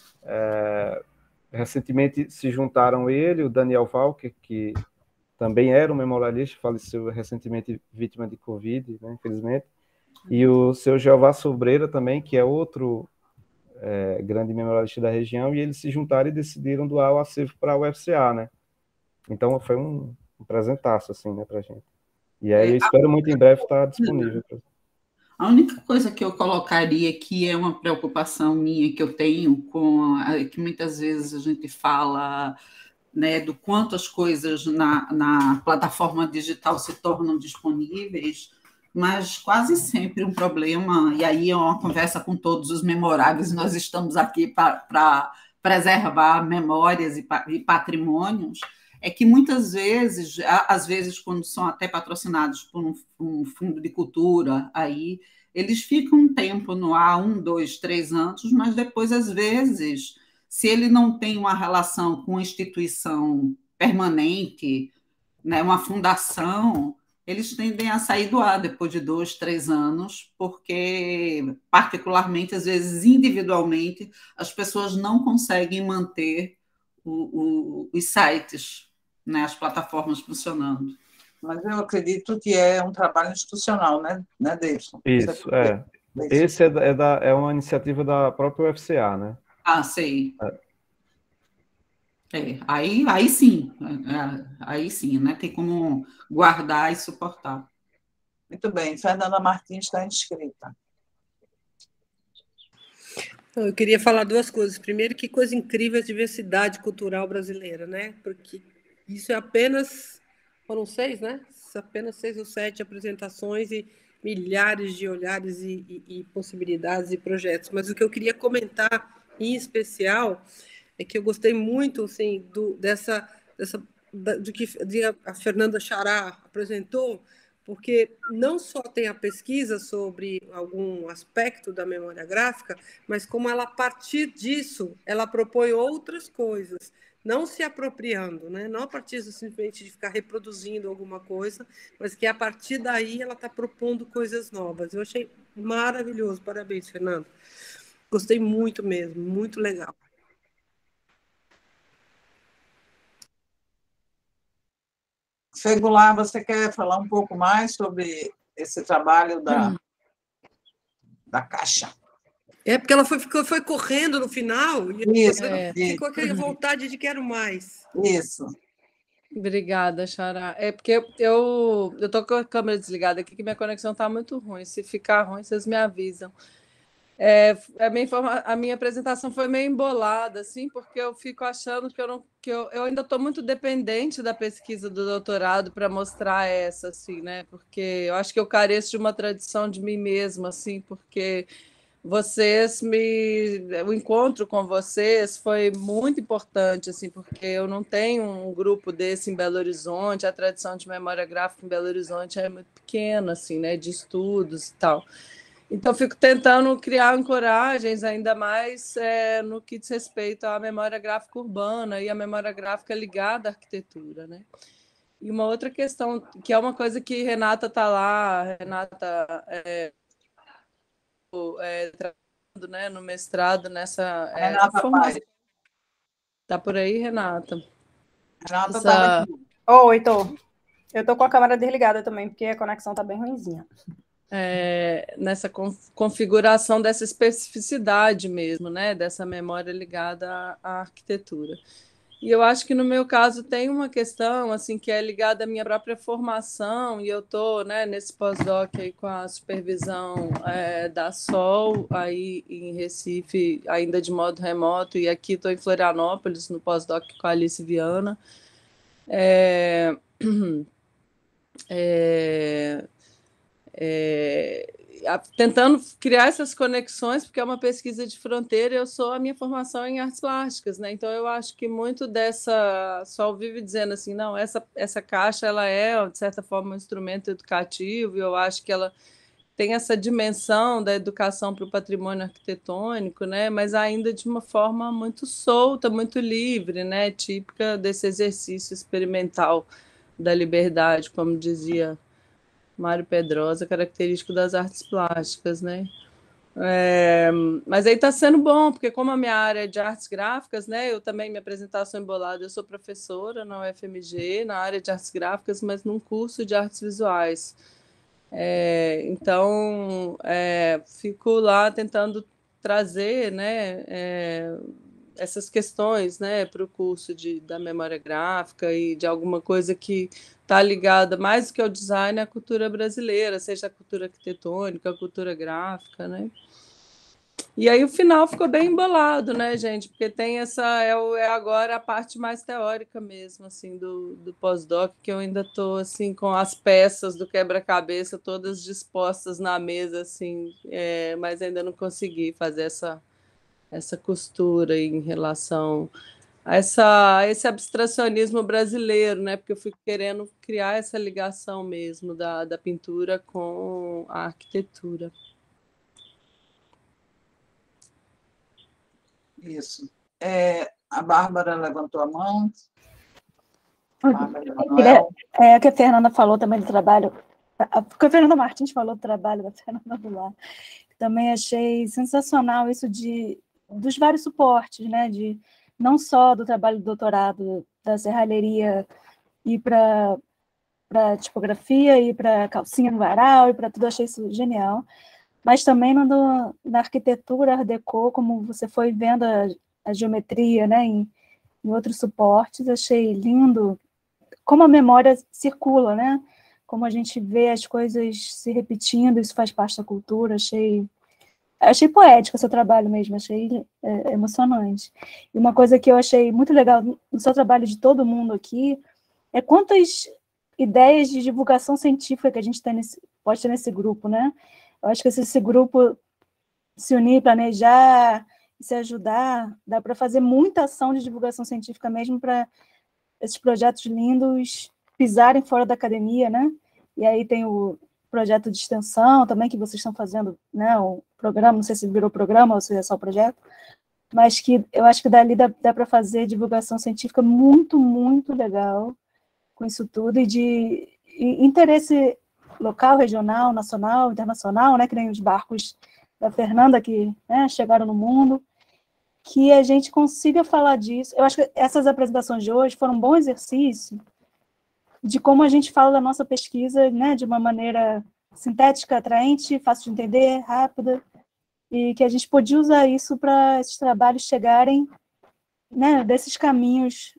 recentemente se juntaram ele, o Daniel Walker, que também era um memorialista, faleceu recentemente vítima de Covid, né, infelizmente, e o seu Jeová Sobreira também, que é outro grande memorialista da região, e eles se juntaram e decidiram doar o acervo para a UFCA, né? Então foi um presentaço, assim, né, pra gente. E aí eu espero muito em breve estar disponível. A única coisa que eu colocaria aqui é uma preocupação minha que eu tenho que muitas vezes a gente fala, né, do quanto as coisas na plataforma digital se tornam disponíveis, mas quase sempre um problema, e aí é uma conversa com todos os memoráveis, nós estamos aqui para preservar memórias e patrimônios, é que muitas vezes, às vezes quando são até patrocinados por um fundo de cultura, aí eles ficam um tempo no ar, 1, 2, 3 anos, mas depois, às vezes, se ele não tem uma relação com uma instituição permanente, né, uma fundação, eles tendem a sair do ar depois de 2, 3 anos, porque, particularmente, às vezes, individualmente, as pessoas não conseguem manter os sites, né, as plataformas funcionando. Mas eu acredito que é um trabalho institucional, né, Davidson? Isso, Esse é uma iniciativa da própria UFCA, né? Ah, sei. Aí sim, né? Tem como guardar e suportar. Muito bem, Fernanda Martins está inscrita. Eu queria falar 2 coisas. Primeiro, que coisa incrível a diversidade cultural brasileira, né? Porque isso é apenas... Foram 6, né? Apenas 6 ou 7 apresentações e milhares de olhares e possibilidades e projetos. Mas o que eu queria comentar, em especial, é que eu gostei muito, assim, do que a Fernanda Xará apresentou, porque não só tem a pesquisa sobre algum aspecto da memória gráfica, mas como ela, a partir disso, ela propõe outras coisas, não se apropriando, né? Não a partir simplesmente de ficar reproduzindo alguma coisa, mas que a partir daí ela está propondo coisas novas. Eu achei maravilhoso. Parabéns, Fernando. Gostei muito mesmo, muito legal. Segular, você quer falar um pouco mais sobre esse trabalho da Caixa? Porque ela foi correndo no final e Isso, ficou aquela vontade de quero mais. Isso. Obrigada, Xará. É porque eu tô com a câmera desligada aqui, que minha conexão está muito ruim. Se ficar ruim, vocês me avisam. A minha apresentação foi meio embolada, assim, porque eu fico achando eu ainda estou muito dependente da pesquisa do doutorado para mostrar essa, assim, né? Porque eu acho que eu careço de uma tradição de mim mesma, assim, porque o encontro com vocês foi muito importante, assim, porque eu não tenho um grupo desse em Belo Horizonte, a tradição de memória gráfica em Belo Horizonte é muito pequena, assim, né? De estudos e tal. Então, fico tentando criar ancoragens ainda mais no que diz respeito à memória gráfica urbana e à memória gráfica ligada à arquitetura, né? E uma outra questão, que é uma coisa que Renata está lá, Renata trabalhando, né, no mestrado nessa Renata formação. Está por aí, Renata? Renata está aqui. Oi, tô. Eu tô com a câmera desligada também, porque a conexão está bem ruinzinha. Nessa configuração dessa especificidade mesmo, né, dessa memória ligada à arquitetura. E eu acho que no meu caso tem uma questão assim que é ligada à minha própria formação, e eu estou, né, nesse pós-doc aí com a supervisão da SOL, aí em Recife, ainda de modo remoto, e aqui estou em Florianópolis, no pós-doc com a Alice Viana. Tentando criar essas conexões, porque é uma pesquisa de fronteira, eu sou a minha formação em artes plásticas, né? Então eu acho que muito dessa Sol vive dizendo assim, não, essa caixa ela é de certa forma um instrumento educativo, e eu acho que ela tem essa dimensão da educação para o patrimônio arquitetônico, né? Mas ainda de uma forma muito solta, muito livre, né? Típica desse exercício experimental da liberdade, como dizia Mário Pedrosa, característico das artes plásticas, né? Mas aí está sendo bom, porque como a minha área é de artes gráficas, né? Eu também, minha apresentação embolada, eu sou professora na UFMG, na área de artes gráficas, mas num curso de artes visuais. Então, fico lá tentando trazer, né, essas questões, né, para o curso da memória gráfica e de alguma coisa que está ligada mais do que ao design à cultura brasileira, seja a cultura arquitetônica, a cultura gráfica, né? E aí o final ficou bem embolado, né, gente? Porque tem agora a parte mais teórica mesmo, assim, do pós-doc, que eu ainda estou assim com as peças do quebra-cabeça todas dispostas na mesa, assim, mas ainda não consegui fazer essa costura em relação a esse abstracionismo brasileiro, né? Porque eu fui querendo criar essa ligação mesmo da pintura com a arquitetura. Isso. A Bárbara levantou a mão. Que a Fernanda falou também do trabalho, porque a Fernanda Martins falou do trabalho da Fernanda Goulart. Também achei sensacional isso dos vários suportes, né? Não só do trabalho do doutorado, da serralheria e para tipografia e para calcinha no varal e para tudo, achei isso genial. Mas também na arquitetura Art Deco, como você foi vendo a geometria, né, em outros suportes, achei lindo como a memória circula, né? Como a gente vê as coisas se repetindo, isso faz parte da cultura, achei poético o seu trabalho mesmo, achei emocionante. E uma coisa que eu achei muito legal no seu trabalho, de todo mundo aqui, é quantas ideias de divulgação científica que a gente pode ter nesse grupo, né? Eu acho que se esse grupo se unir, planejar, se ajudar, dá para fazer muita ação de divulgação científica mesmo para esses projetos lindos pisarem fora da academia, né? E aí tem o projeto de extensão também que vocês estão fazendo, né? O programa, não sei se virou programa ou se é só projeto, mas que eu acho que dali dá para fazer divulgação científica muito, muito legal com isso tudo, e de interesse local, regional, nacional, internacional, né, que nem os barcos da Fernanda que, né, chegaram no mundo, que a gente consiga falar disso. Eu acho que essas apresentações de hoje foram um bom exercício de como a gente fala da nossa pesquisa, né, de uma maneira sintética, atraente, fácil de entender, rápida, e que a gente podia usar isso para esses trabalhos chegarem, né, desses caminhos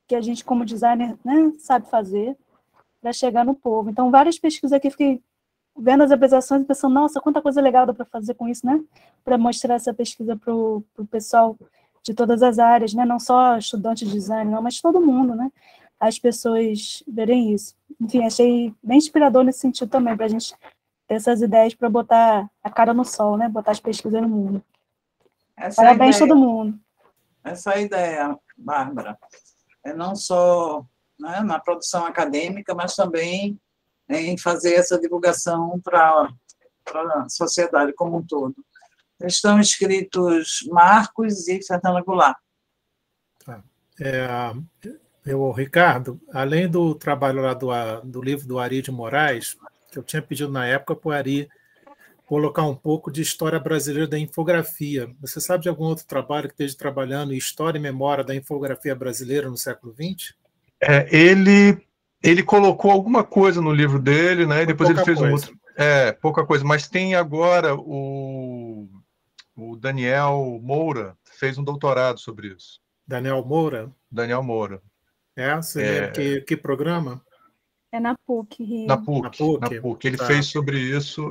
que a gente, como designer, né, sabe fazer para chegar no povo. Então, várias pesquisas aqui, fiquei vendo as apresentações e pensando, nossa, quanta coisa legal dá para fazer com isso, né? Para mostrar essa pesquisa para o pessoal de todas as áreas, né? Não só estudante de design, não, mas todo mundo, né? As pessoas verem isso. Enfim, achei bem inspirador nesse sentido também, para a gente ter essas ideias para botar a cara no sol, né? Botar as pesquisas no mundo. Parabéns todo mundo. Essa é a ideia, Bárbara. É não só, né, na produção acadêmica, mas também em fazer essa divulgação para a sociedade como um todo. Estão inscritos Marcos e Fernanda Goulart. Tá. Ricardo, além do trabalho lá do livro do Ari de Moraes, que eu tinha pedido na época para o Ari colocar um pouco de história brasileira da infografia. Você sabe de algum outro trabalho que esteja trabalhando em história e memória da infografia brasileira no século XX? Ele colocou alguma coisa no livro dele, né? E depois ele fez um outro. Pouca coisa. Mas tem agora o Daniel Moura fez um doutorado sobre isso. Daniel Moura? Daniel Moura. Você lembra que programa? É na PUC, Rio. Na PUC. Ele fez sobre isso.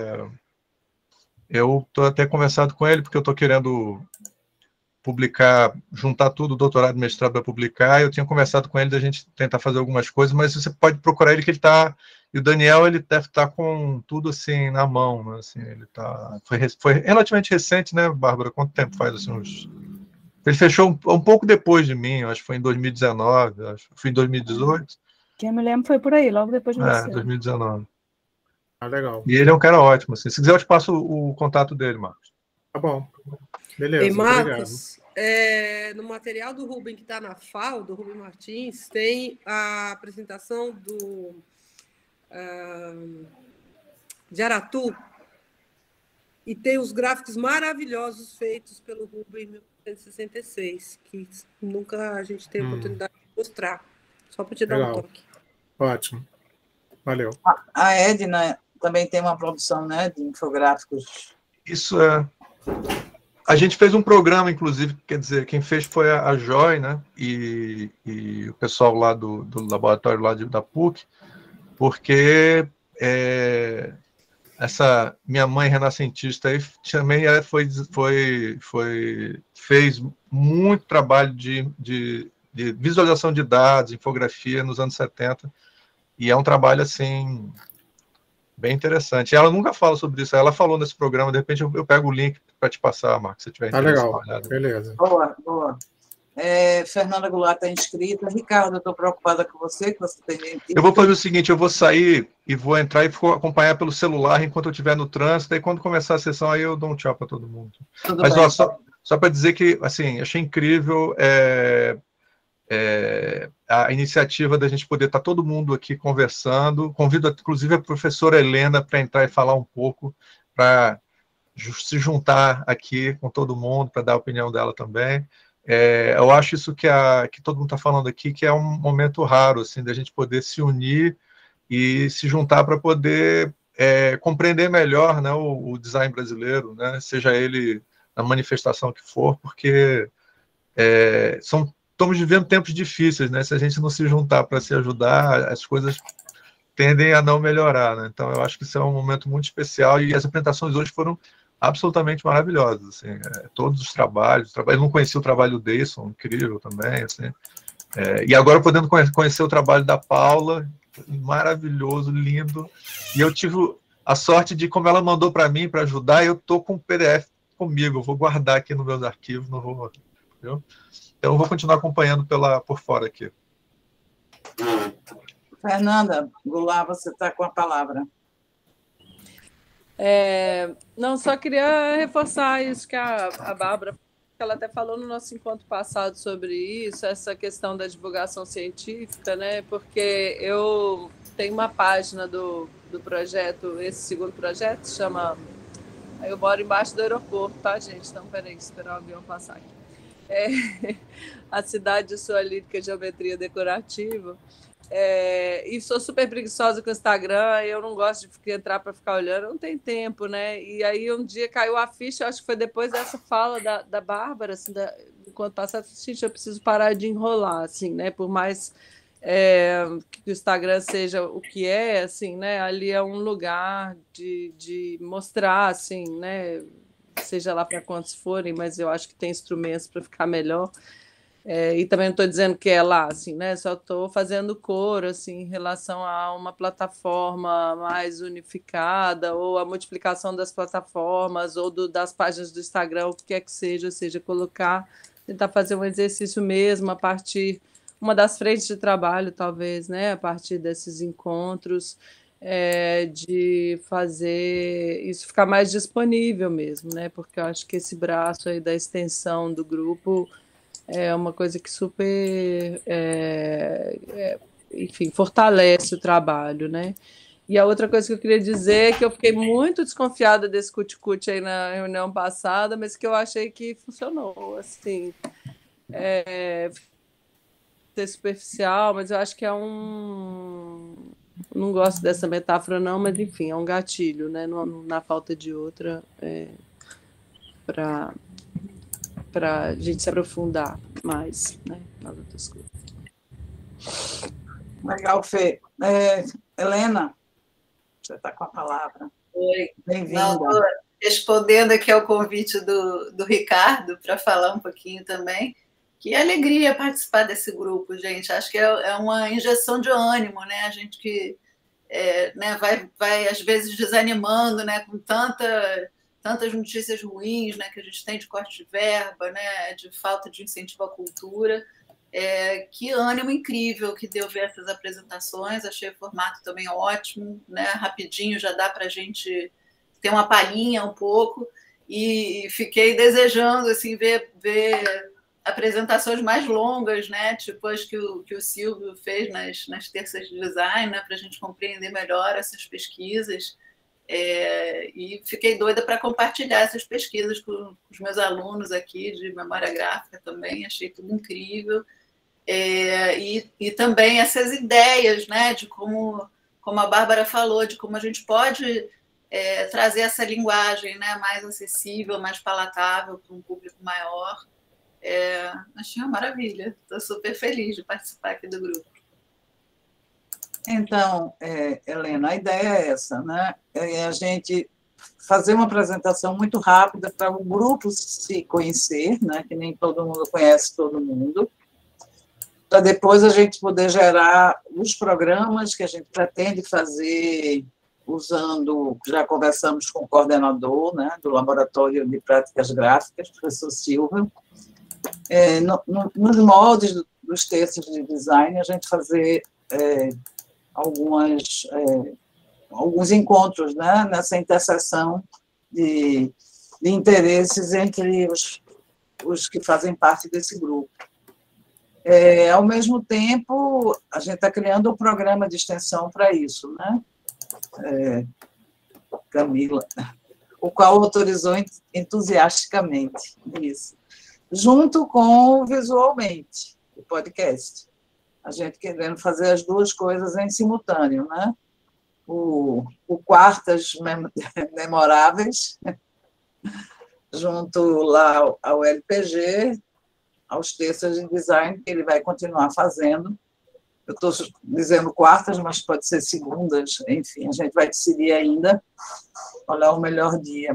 Eu estou até conversado com ele, porque eu estou querendo publicar, juntar tudo, doutorado e mestrado para publicar. Eu tinha conversado com ele da gente tentar fazer algumas coisas, mas você pode procurar ele, que ele está... E o Daniel, ele deve estar com tudo assim na mão, né? Assim, ele tá... Foi relativamente recente, né, Bárbara? Quanto tempo faz? Assim, Ele fechou um pouco depois de mim, acho que foi em 2019, acho que foi em 2018. Quem eu me lembro foi por aí, logo depois de você. 2019. Legal. E ele é um cara ótimo. Assim. Se quiser, eu te passo o contato dele, Marcos. Tá bom. Beleza. E Marcos, no material do Rubem que está na FAO, do Rubem Martins, tem a apresentação de Aratu, e tem os gráficos maravilhosos feitos pelo Rubem em 1966, que nunca a gente tem a oportunidade de mostrar. Só para te dar um toque. Ótimo. Valeu. A Edna também tem uma produção, né, de infográficos. Isso é... A gente fez um programa, inclusive, quer dizer, quem fez foi a Joy, né, e o pessoal lá do laboratório lá da PUC, porque essa minha mãe renascentista aí também fez muito trabalho de visualização de dados, infografia nos anos 70, e é um trabalho, assim, bem interessante. Ela nunca fala sobre isso, ela falou nesse programa, de repente eu pego o link para te passar, Marcos, se tiver interesse. Legal, beleza. Boa. Fernanda Goulart está inscrita. Ricardo, eu estou preocupada com você, que você tem... Eu vou fazer o seguinte, eu vou sair e vou entrar e vou acompanhar pelo celular enquanto eu estiver no trânsito, e quando começar a sessão aí eu dou um tchau para todo mundo. Mas, ó, só para dizer que, assim, achei incrível a iniciativa da gente poder estar todo mundo aqui conversando. Convido, inclusive, a professora Helena para entrar e falar um pouco, para se juntar aqui com todo mundo, para dar a opinião dela também. Eu acho isso que todo mundo está falando aqui, que é um momento raro, assim, da gente poder se unir e se juntar para poder compreender melhor, né, o design brasileiro, né, seja ele na manifestação que for, porque estamos vivendo tempos difíceis, né? Se a gente não se juntar para se ajudar, as coisas tendem a não melhorar, né? Então, eu acho que isso é um momento muito especial, e as apresentações hoje foram absolutamente maravilhosas, assim, todos os trabalhos, eu não conhecia o trabalho do Deison, incrível também, assim, e agora podendo conhecer o trabalho da Paula, maravilhoso, lindo, e eu tive a sorte de, como ela mandou para mim, para ajudar, eu estou com o PDF comigo, eu vou guardar aqui nos meus arquivos, não vou, entendeu? Então, eu vou continuar acompanhando por fora aqui. Fernanda Goulart, você está com a palavra. Não, só queria reforçar isso que a Bárbara, ela até falou no nosso encontro passado sobre isso, essa questão da divulgação científica, né? Porque eu tenho uma página do projeto, esse segundo projeto, chama... Eu moro embaixo do aeroporto, tá, gente? Então, peraí, esperar o avião passar aqui. A cidade sua lírica, geometria decorativa. E sou super preguiçosa com o Instagram, eu não gosto de entrar para ficar olhando, não tem tempo, né? E aí um dia caiu a ficha, acho que foi depois dessa fala da Bárbara, assim, enquanto passa, eu preciso parar de enrolar, assim, né? Por mais que o Instagram seja o que é, assim, né? Ali é um lugar de mostrar, assim, né? Seja lá para quantos forem, mas eu acho que tem instrumentos para ficar melhor. E também não estou dizendo que é lá, assim, né? Só estou fazendo coro, assim, em relação a uma plataforma mais unificada, ou a multiplicação das plataformas, ou das páginas do Instagram, o que quer que seja colocar, tentar fazer um exercício mesmo a partir, uma das frentes de trabalho, talvez, né? A partir desses encontros, de fazer isso ficar mais disponível mesmo, né? Porque eu acho que esse braço aí da extensão do grupo é uma coisa que super, enfim, fortalece o trabalho, né? E a outra coisa que eu queria dizer é que eu fiquei muito desconfiada desse cuticute aí na reunião passada, mas que eu achei que funcionou, assim, ser superficial, mas eu acho que não gosto dessa metáfora não, mas enfim, é um gatilho, né? Na falta de outra, para a gente se aprofundar mais, né, nas outras coisas. Legal, Fê. Helena, você está com a palavra. Oi. Bem-vinda. Respondendo aqui ao convite do Ricardo, para falar um pouquinho também, que alegria participar desse grupo, gente. Acho que é uma injeção de ânimo, né? A gente que né, vai, às vezes, desanimando, né, com tantas notícias ruins, né, que a gente tem de corte de verba, né, de falta de incentivo à cultura. Que ânimo incrível que deu ver essas apresentações, achei o formato também ótimo, né, rapidinho já dá para a gente ter uma palhinha um pouco, e fiquei desejando assim, ver apresentações mais longas, né, tipo as que o Silvio fez nas terças de design, né, para a gente compreender melhor essas pesquisas. E fiquei doida para compartilhar essas pesquisas com os meus alunos aqui de memória gráfica também, achei tudo incrível. E também essas ideias, né, de como a Bárbara falou, de como a gente pode trazer essa linguagem, né, mais acessível, mais palatável para um público maior. Achei uma maravilha, estou super feliz de participar aqui do grupo. Então, Helena, a ideia é essa, né? A gente fazer uma apresentação muito rápida para o grupo se conhecer, né? Que nem todo mundo conhece todo mundo, para depois a gente poder gerar os programas que a gente pretende fazer usando, já conversamos com o coordenador, né, do Laboratório de Práticas Gráficas, professor Silva, nos moldes dos textos de design, a gente fazer alguns encontros, né, nessa interseção de interesses entre os que fazem parte desse grupo. Ao mesmo tempo, a gente está criando um programa de extensão para isso, né? Camila, o qual autorizou entusiasticamente isso, junto com o Visualmente, o podcast. A gente querendo fazer as duas coisas em simultâneo, né? O Quartas Memoráveis, junto lá ao LPG, aos textos de design, que ele vai continuar fazendo. Eu estou dizendo quartas, mas pode ser segundas, enfim, a gente vai decidir ainda qual é o melhor dia.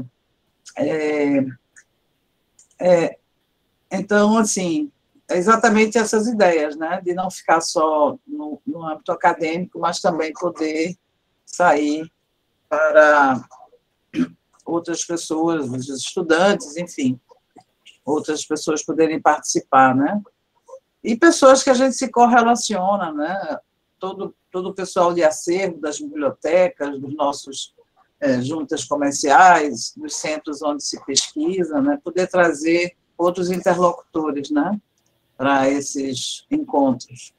Então, assim, exatamente essas ideias, né, de não ficar só no âmbito acadêmico, mas também poder sair para outras pessoas, os estudantes, enfim, outras pessoas poderem participar, né? E pessoas que a gente se correlaciona, né? Todo o pessoal de acervo das bibliotecas, dos nossos juntas comerciais, dos centros onde se pesquisa, né? Poder trazer outros interlocutores, né? Para esses encontros.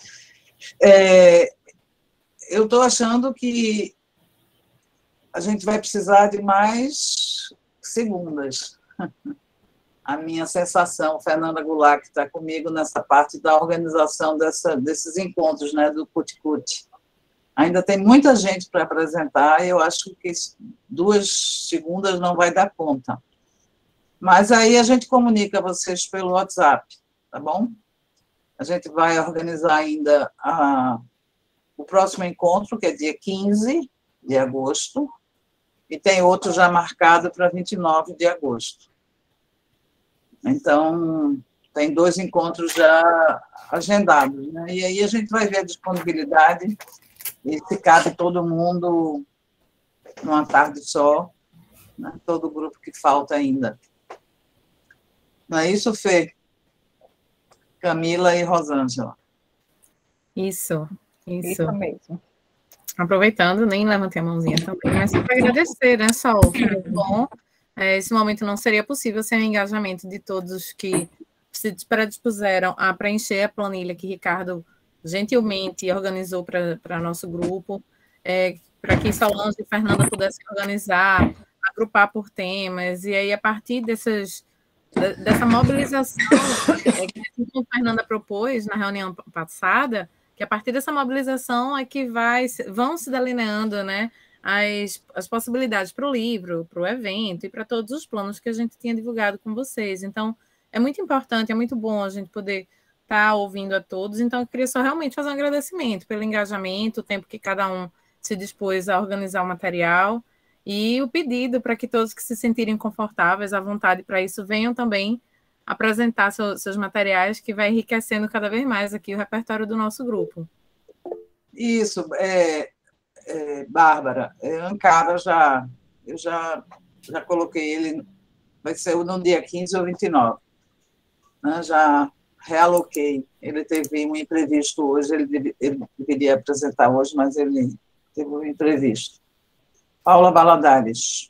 Eu estou achando que a gente vai precisar de mais segundas. A minha sensação, Fernanda Goulart, que está comigo nessa parte da organização desses encontros, né, do Cuticute. Ainda tem muita gente para apresentar, e eu acho que 2 segundas não vai dar conta. Mas aí a gente comunica a vocês pelo WhatsApp, tá bom? A gente vai organizar ainda o próximo encontro, que é dia 15 de agosto, e tem outro já marcado para 29 de agosto. Então, tem 2 encontros já agendados, né? E aí a gente vai ver a disponibilidade e se cabe todo mundo numa tarde só, né? Todo o grupo que falta ainda. Não é isso, Fê? Camila e Rosângela. Isso. Isso mesmo. Aproveitando, nem levantei a mãozinha também, mas só para agradecer, né, Sol? Foi muito bom. Esse momento não seria possível sem o engajamento de todos que se predispuseram a preencher a planilha que Ricardo gentilmente organizou para nosso grupo, para que Solange e Fernanda pudessem organizar, agrupar por temas, e aí a partir dessa mobilização que a Fernanda propôs na reunião passada, que a partir dessa mobilização é que vão se delineando, né, as possibilidades para o livro, para o evento e para todos os planos que a gente tinha divulgado com vocês. Então, é muito importante, é muito bom a gente poder estar ouvindo a todos. Então, eu queria só realmente fazer um agradecimento pelo engajamento, o tempo que cada um se dispôs a organizar o material e o pedido para que todos que se sentirem confortáveis, à vontade para isso, venham também apresentar seus materiais, que vai enriquecendo cada vez mais aqui o repertório do nosso grupo. Isso, Bárbara, Ankara eu já coloquei ele, vai ser no dia 15 ou 29, né? Já realoquei, ele teve um imprevisto hoje, ele deveria apresentar hoje, mas ele teve um imprevisto. Paula Valadares.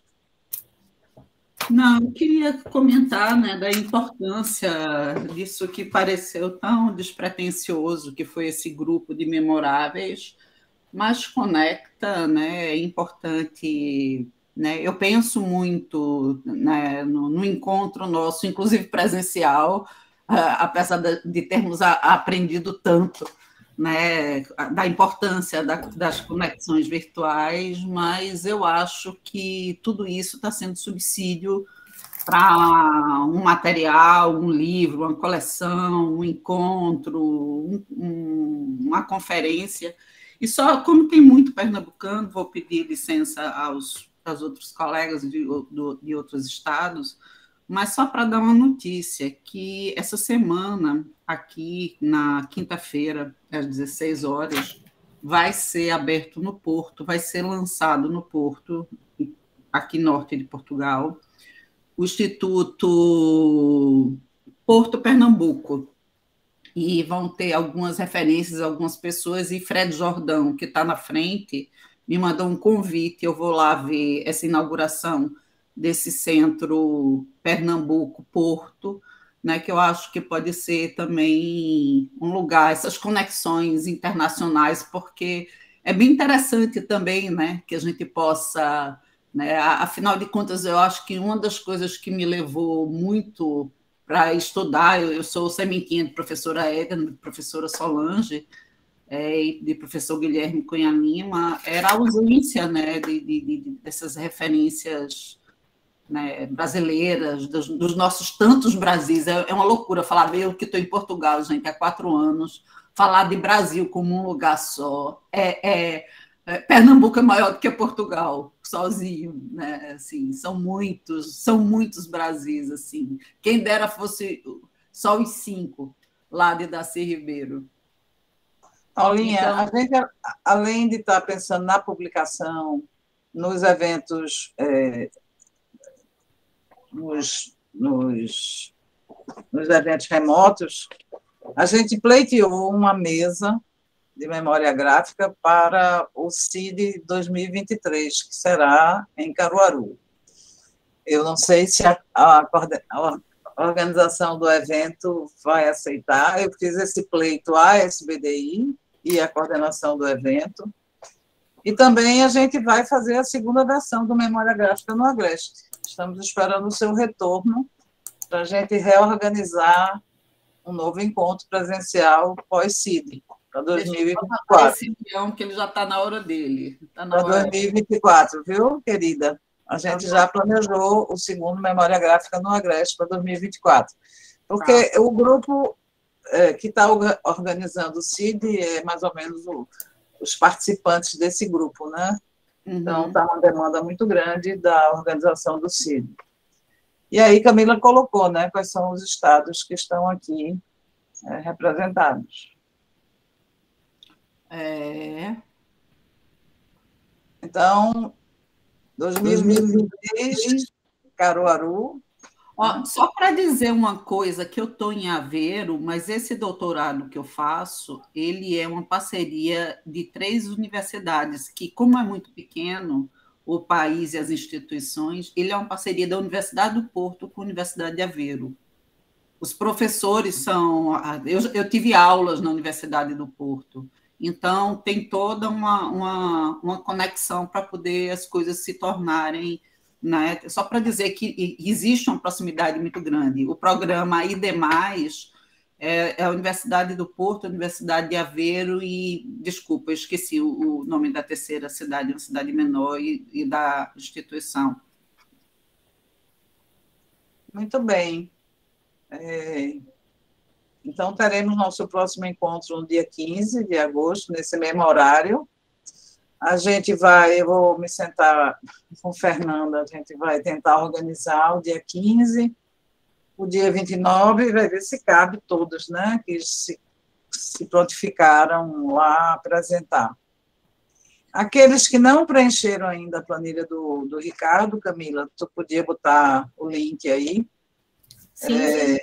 Não, eu queria comentar, né, da importância disso que pareceu tão despretensioso, que foi esse grupo de memoráveis, mas conecta, né, é importante, né, eu penso muito, né, no encontro nosso, inclusive presencial, apesar de termos aprendido tanto, né, da importância das conexões virtuais, mas eu acho que tudo isso está sendo subsídio para um material, um livro, uma coleção, um encontro, uma conferência. E só, como tem muito pernambucano, vou pedir licença aos outros colegas de outros estados, mas só para dar uma notícia, que essa semana, aqui na quinta-feira, às 16 horas, vai ser aberto no Porto, vai ser lançado no Porto, aqui norte de Portugal, o Instituto Porto Pernambuco. E vão ter algumas referências, algumas pessoas, e Fred Jordão, que está na frente, me mandou um convite, eu vou lá ver essa inauguração desse centro Pernambuco-Porto, né, que eu acho que pode ser também um lugar, essas conexões internacionais, porque é bem interessante também, né, que a gente possa, né, afinal de contas, eu acho que uma das coisas que me levou muito para estudar, eu sou sementinha de professora Edna, de professora Solange, e de professor Guilherme Cunha Lima, era a ausência, né, dessas referências, né, brasileiras, dos nossos tantos Brasis. É uma loucura falar, eu que estou em Portugal, gente, há 4 anos, falar de Brasil como um lugar só. Pernambuco é maior do que Portugal, sozinho, né? Assim, são muitos Brasis, assim. Quem dera fosse só os 5 lá de Darcy Ribeiro. Paulinha, então, a gente, além de estar pensando na publicação, nos eventos, nos eventos remotos, a gente pleiteou uma mesa de memória gráfica para o CID 2023, que será em Caruaru. Eu não sei se a organização do evento vai aceitar, eu fiz esse pleito à SBDI e à coordenação do evento, e também a gente vai fazer a segunda versão do Memória Gráfica no Agreste. Estamos esperando o seu retorno para a gente reorganizar um novo encontro presencial pós-CID, para 2024. Que ele já está na hora dele. Para 2024, viu, querida? a gente já planejou o segundo Memória Gráfica no Agreste para 2024. Porque o grupo que está organizando o CID é mais ou menos os participantes desse grupo, né? Então, está uma demanda muito grande da organização do CID. E aí, Camila colocou, né, quais são os estados que estão aqui representados. Então, 2023, Caruaru. Só para dizer uma coisa, que eu estou em Aveiro, mas esse doutorado que eu faço, ele é uma parceria de 3 universidades, que, como é muito pequeno, o país e as instituições, ele é uma parceria da Universidade do Porto com a Universidade de Aveiro. Os professores são... Eu tive aulas na Universidade do Porto, então tem toda uma conexão para poder as coisas se tornarem... Né? Só para dizer que existe uma proximidade muito grande. O programa ID+, é a Universidade do Porto, a Universidade de Aveiro e, desculpa, eu esqueci o nome da terceira cidade, uma cidade menor e da instituição. Muito bem. Então, teremos nosso próximo encontro no dia 15 de agosto, nesse mesmo horário. A gente eu vou me sentar com Fernanda, a gente vai tentar organizar o dia 15, o dia 29, e vai ver se cabe todos, né, que se prontificaram lá a apresentar. Aqueles que não preencheram ainda a planilha do Ricardo, Camila, tu podia botar o link aí. Sim.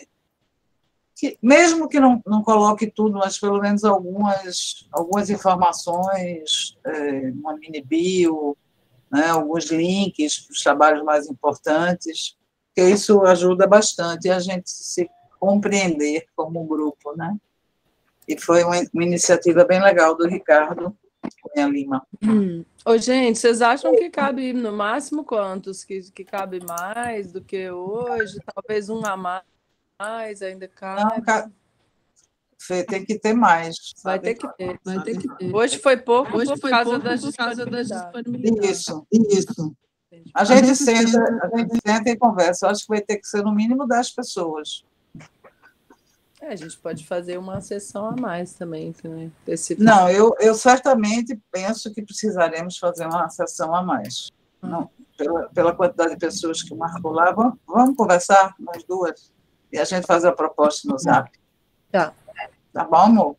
Mesmo que não coloque tudo, mas pelo menos algumas informações, uma mini bio, né, alguns links para os trabalhos mais importantes, porque isso ajuda bastante a gente se compreender como grupo, né? E foi uma iniciativa bem legal do Ricardo Cunha Lima. Gente, vocês acham que cabe no máximo quantos? Que cabe mais do que hoje? Talvez um a mais? Ainda cabe. Não, Fê, tem que ter mais. Vai ter que ter. Hoje foi pouco por causa das disponibilidades. Isso. A gente senta e conversa. Eu acho que vai ter que ser no mínimo 10 pessoas. A gente pode fazer uma sessão a mais também. Né? Não, eu certamente penso que precisaremos fazer uma sessão a mais. Não, pela quantidade de pessoas que marcou lá, vamos conversar, nós duas? E a gente faz a proposta no Zap. Tá. Tá bom, amor?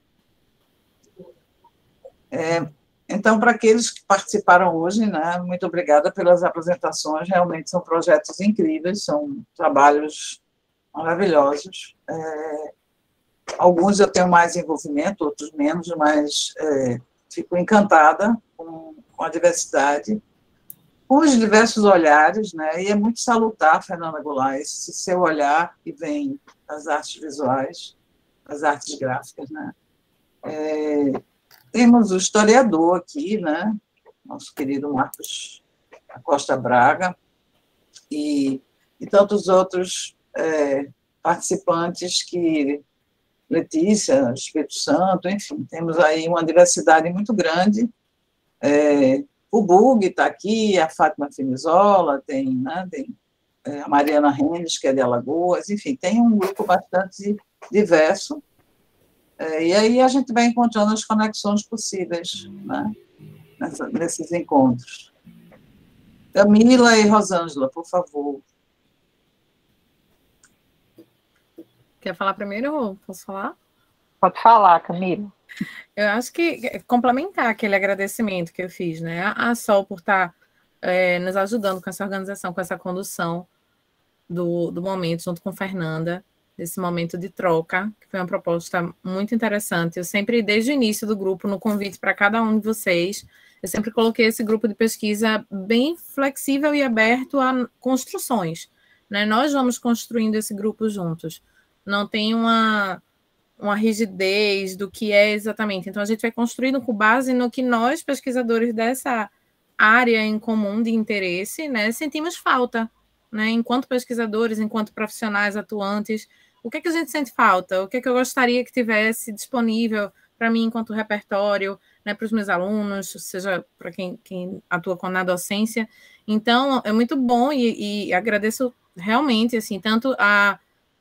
Então, para aqueles que participaram hoje, né, muito obrigada pelas apresentações, realmente são projetos incríveis, são trabalhos maravilhosos. Alguns eu tenho mais envolvimento, outros menos, mas fico encantada com a diversidade, com os diversos olhares, né? E é muito salutar, Fernanda Goulart, esse seu olhar que vem das artes visuais, das artes gráficas, né? Temos o historiador aqui, né? Nosso querido Marcos Acosta Braga, e tantos outros participantes que... Letícia, Espírito Santo, enfim, temos aí uma diversidade muito grande. O Bug está aqui, a Fátima Finizola, tem a Mariana Rendes, que é de Alagoas, enfim, tem um grupo bastante diverso, e aí a gente vai encontrando as conexões possíveis, né, nesses encontros. Camila e Rosângela, por favor. Quer falar primeiro ou posso falar? Pode falar, Camila. Eu acho que complementar aquele agradecimento que eu fiz, né? A Sol por estar nos ajudando com essa organização, com essa condução do momento, junto com Fernanda, desse momento de troca, que foi uma proposta muito interessante. Eu sempre, desde o início do grupo, no convite para cada um de vocês, eu sempre coloquei esse grupo de pesquisa bem flexível e aberto a construções, né? Nós vamos construindo esse grupo juntos. Não tem uma rigidez do que é exatamente. Então, a gente vai construindo com base no que nós, pesquisadores dessa área em comum de interesse, né, sentimos falta, né, enquanto pesquisadores, enquanto profissionais atuantes. O que é que a gente sente falta? O que é que eu gostaria que tivesse disponível para mim enquanto repertório? né, para os meus alunos, seja para quem atua na docência. Então, é muito bom e agradeço realmente, assim, tanto a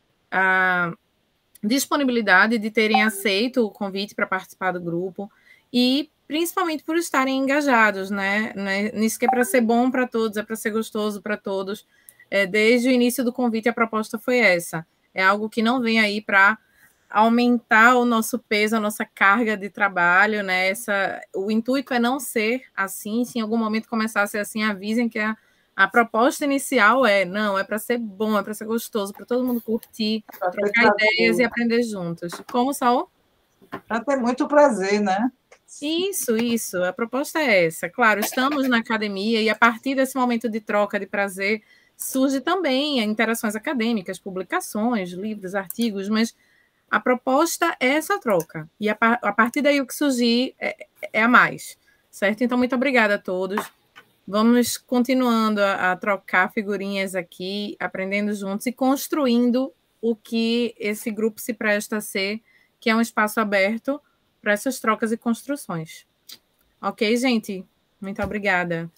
disponibilidade de terem aceito o convite para participar do grupo e principalmente por estarem engajados, né, nisso que é para ser bom para todos, é para ser gostoso para todos. Desde o início do convite, a proposta foi essa. É algo que não vem aí para aumentar o nosso peso, a nossa carga de trabalho, né? O intuito é não ser assim, se em algum momento começar a ser assim, avisem que a proposta inicial é para ser bom, é para ser gostoso, para todo mundo curtir, trocar ideias e aprender juntos. Como, Saul? Para ter muito prazer, né? Isso. A proposta é essa. Claro, estamos na academia e a partir desse momento de troca de prazer surge também interações acadêmicas, publicações, livros, artigos, mas a proposta é essa troca. E a partir daí o que surgir é a mais, certo? Então, muito obrigada a todos. Vamos continuando a trocar figurinhas aqui, aprendendo juntos e construindo o que esse grupo se presta a ser, que é um espaço aberto para essas trocas e construções. Ok, gente? Muito obrigada.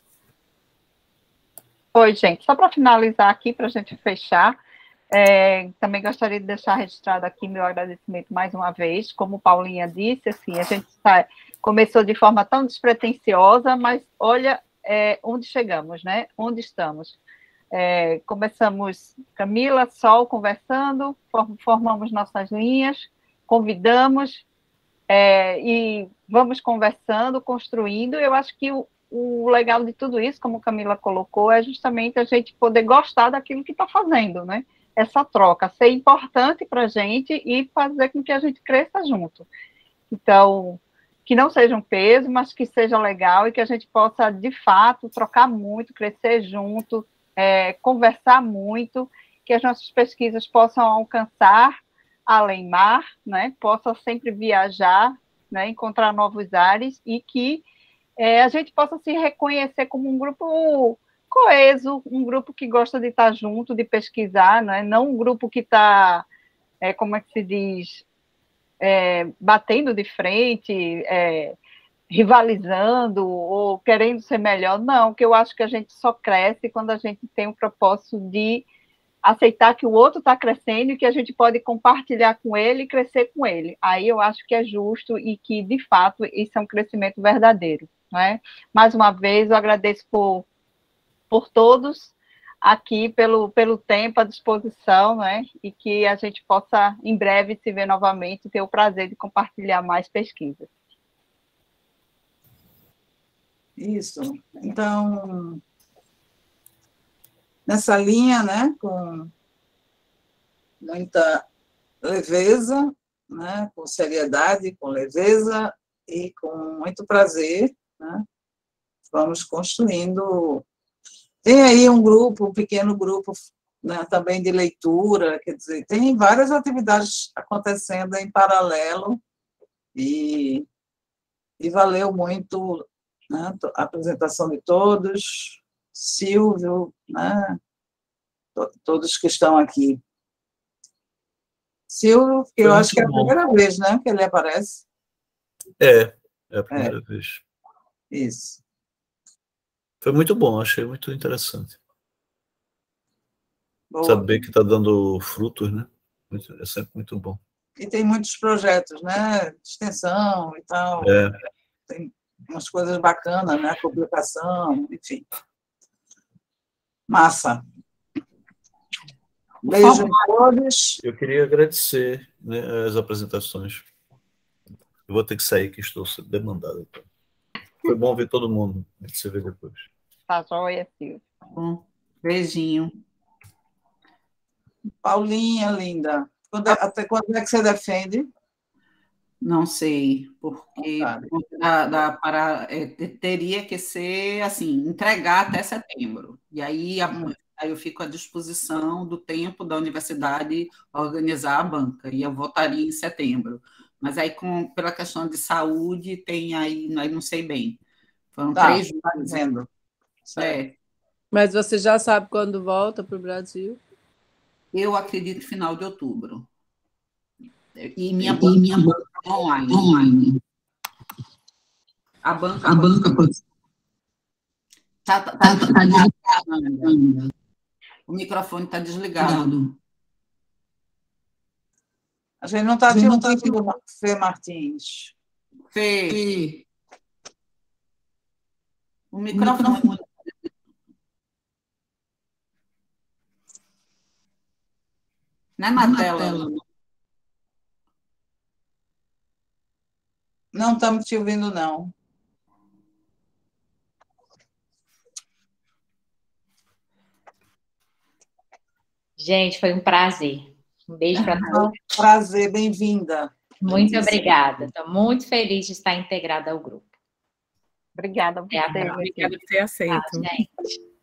Oi, gente. Só para finalizar aqui, para a gente fechar, também gostaria de deixar registrado aqui meu agradecimento mais uma vez. Como Paulinha disse, assim, a gente começou de forma tão despretensiosa, mas olha onde chegamos, né? Onde estamos. Começamos, Camila, Sol, conversando, formamos nossas linhas, convidamos e vamos conversando, construindo. Eu acho que o legal de tudo isso, como Camila colocou, é justamente a gente poder gostar daquilo que está fazendo, né? Essa troca, ser importante para a gente e fazer com que a gente cresça junto. Então, que não seja um peso, mas que seja legal e que a gente possa, de fato, trocar muito, crescer junto, conversar muito, que as nossas pesquisas possam alcançar além mar, né? Possa sempre viajar, né? Encontrar novos ares e que a gente possa se reconhecer como um grupo coeso, um grupo que gosta de estar junto, de pesquisar, né? Não um grupo que está, como é que se diz, batendo de frente, rivalizando ou querendo ser melhor. Não, que eu acho que a gente só cresce quando a gente tem o propósito de aceitar que o outro está crescendo e que a gente pode compartilhar com ele e crescer com ele. Aí eu acho que é justo e que, de fato, isso é um crescimento verdadeiro. Né? Mais uma vez, eu agradeço por todos aqui, pelo tempo à disposição, né? E que a gente possa, em breve, se ver novamente e ter o prazer de compartilhar mais pesquisas. Isso. Então, nessa linha, né, com muita leveza, né, com seriedade, com leveza e com muito prazer, né, vamos construindo. Tem aí um pequeno grupo, né, também de leitura, quer dizer, tem várias atividades acontecendo em paralelo e valeu muito, né, a apresentação de todos, Silvio, né, todos que estão aqui. Silvio, que eu acho que é a primeira vez, né, que ele aparece. É a primeira vez. Isso. Foi muito bom, achei muito interessante. Boa. Saber que está dando frutos, né? É sempre muito bom. E tem muitos projetos, né, de extensão e tal. Tem umas coisas bacanas, né, publicação, enfim. Massa. Beijo a todos. Eu queria agradecer, né, as apresentações. Eu vou ter que sair, que estou demandado. Então. Foi bom ver todo mundo. A gente se vê depois. Tá joia, Silvio. Bom, beijinho. Paulinha, linda. Até quando é que você defende? Não sei, porque teria que ser assim, entregar até setembro. E aí, eu fico à disposição do tempo da universidade organizar a banca, e eu votaria em setembro. Mas aí, pela questão de saúde, tem aí não sei bem. Foram 3 meses. Tá dizendo. Mas você já sabe quando volta para o Brasil? Eu acredito final de outubro. E minha banca online. A banca pode. Tá desligado. O microfone está desligado. A gente não está te ouvindo, Fê Martins. Fê. O microfone. Não é na tela. Não estamos te ouvindo, não. Gente, foi um prazer. Um beijo para todos. Prazer, bem-vinda. Muito obrigada. Estou muito feliz de estar integrada ao grupo. Obrigada por ter aceito. Gente.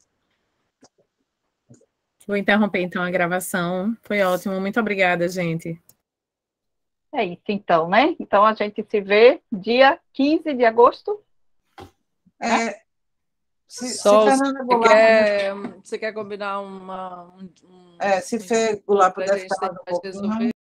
Vou interromper, então, a gravação. Foi ótimo. Muito obrigada, gente. É isso, então, né? Então, a gente se vê dia 15 de agosto. Você quer combinar se Fê Goulart pudesse falar um pouquinho.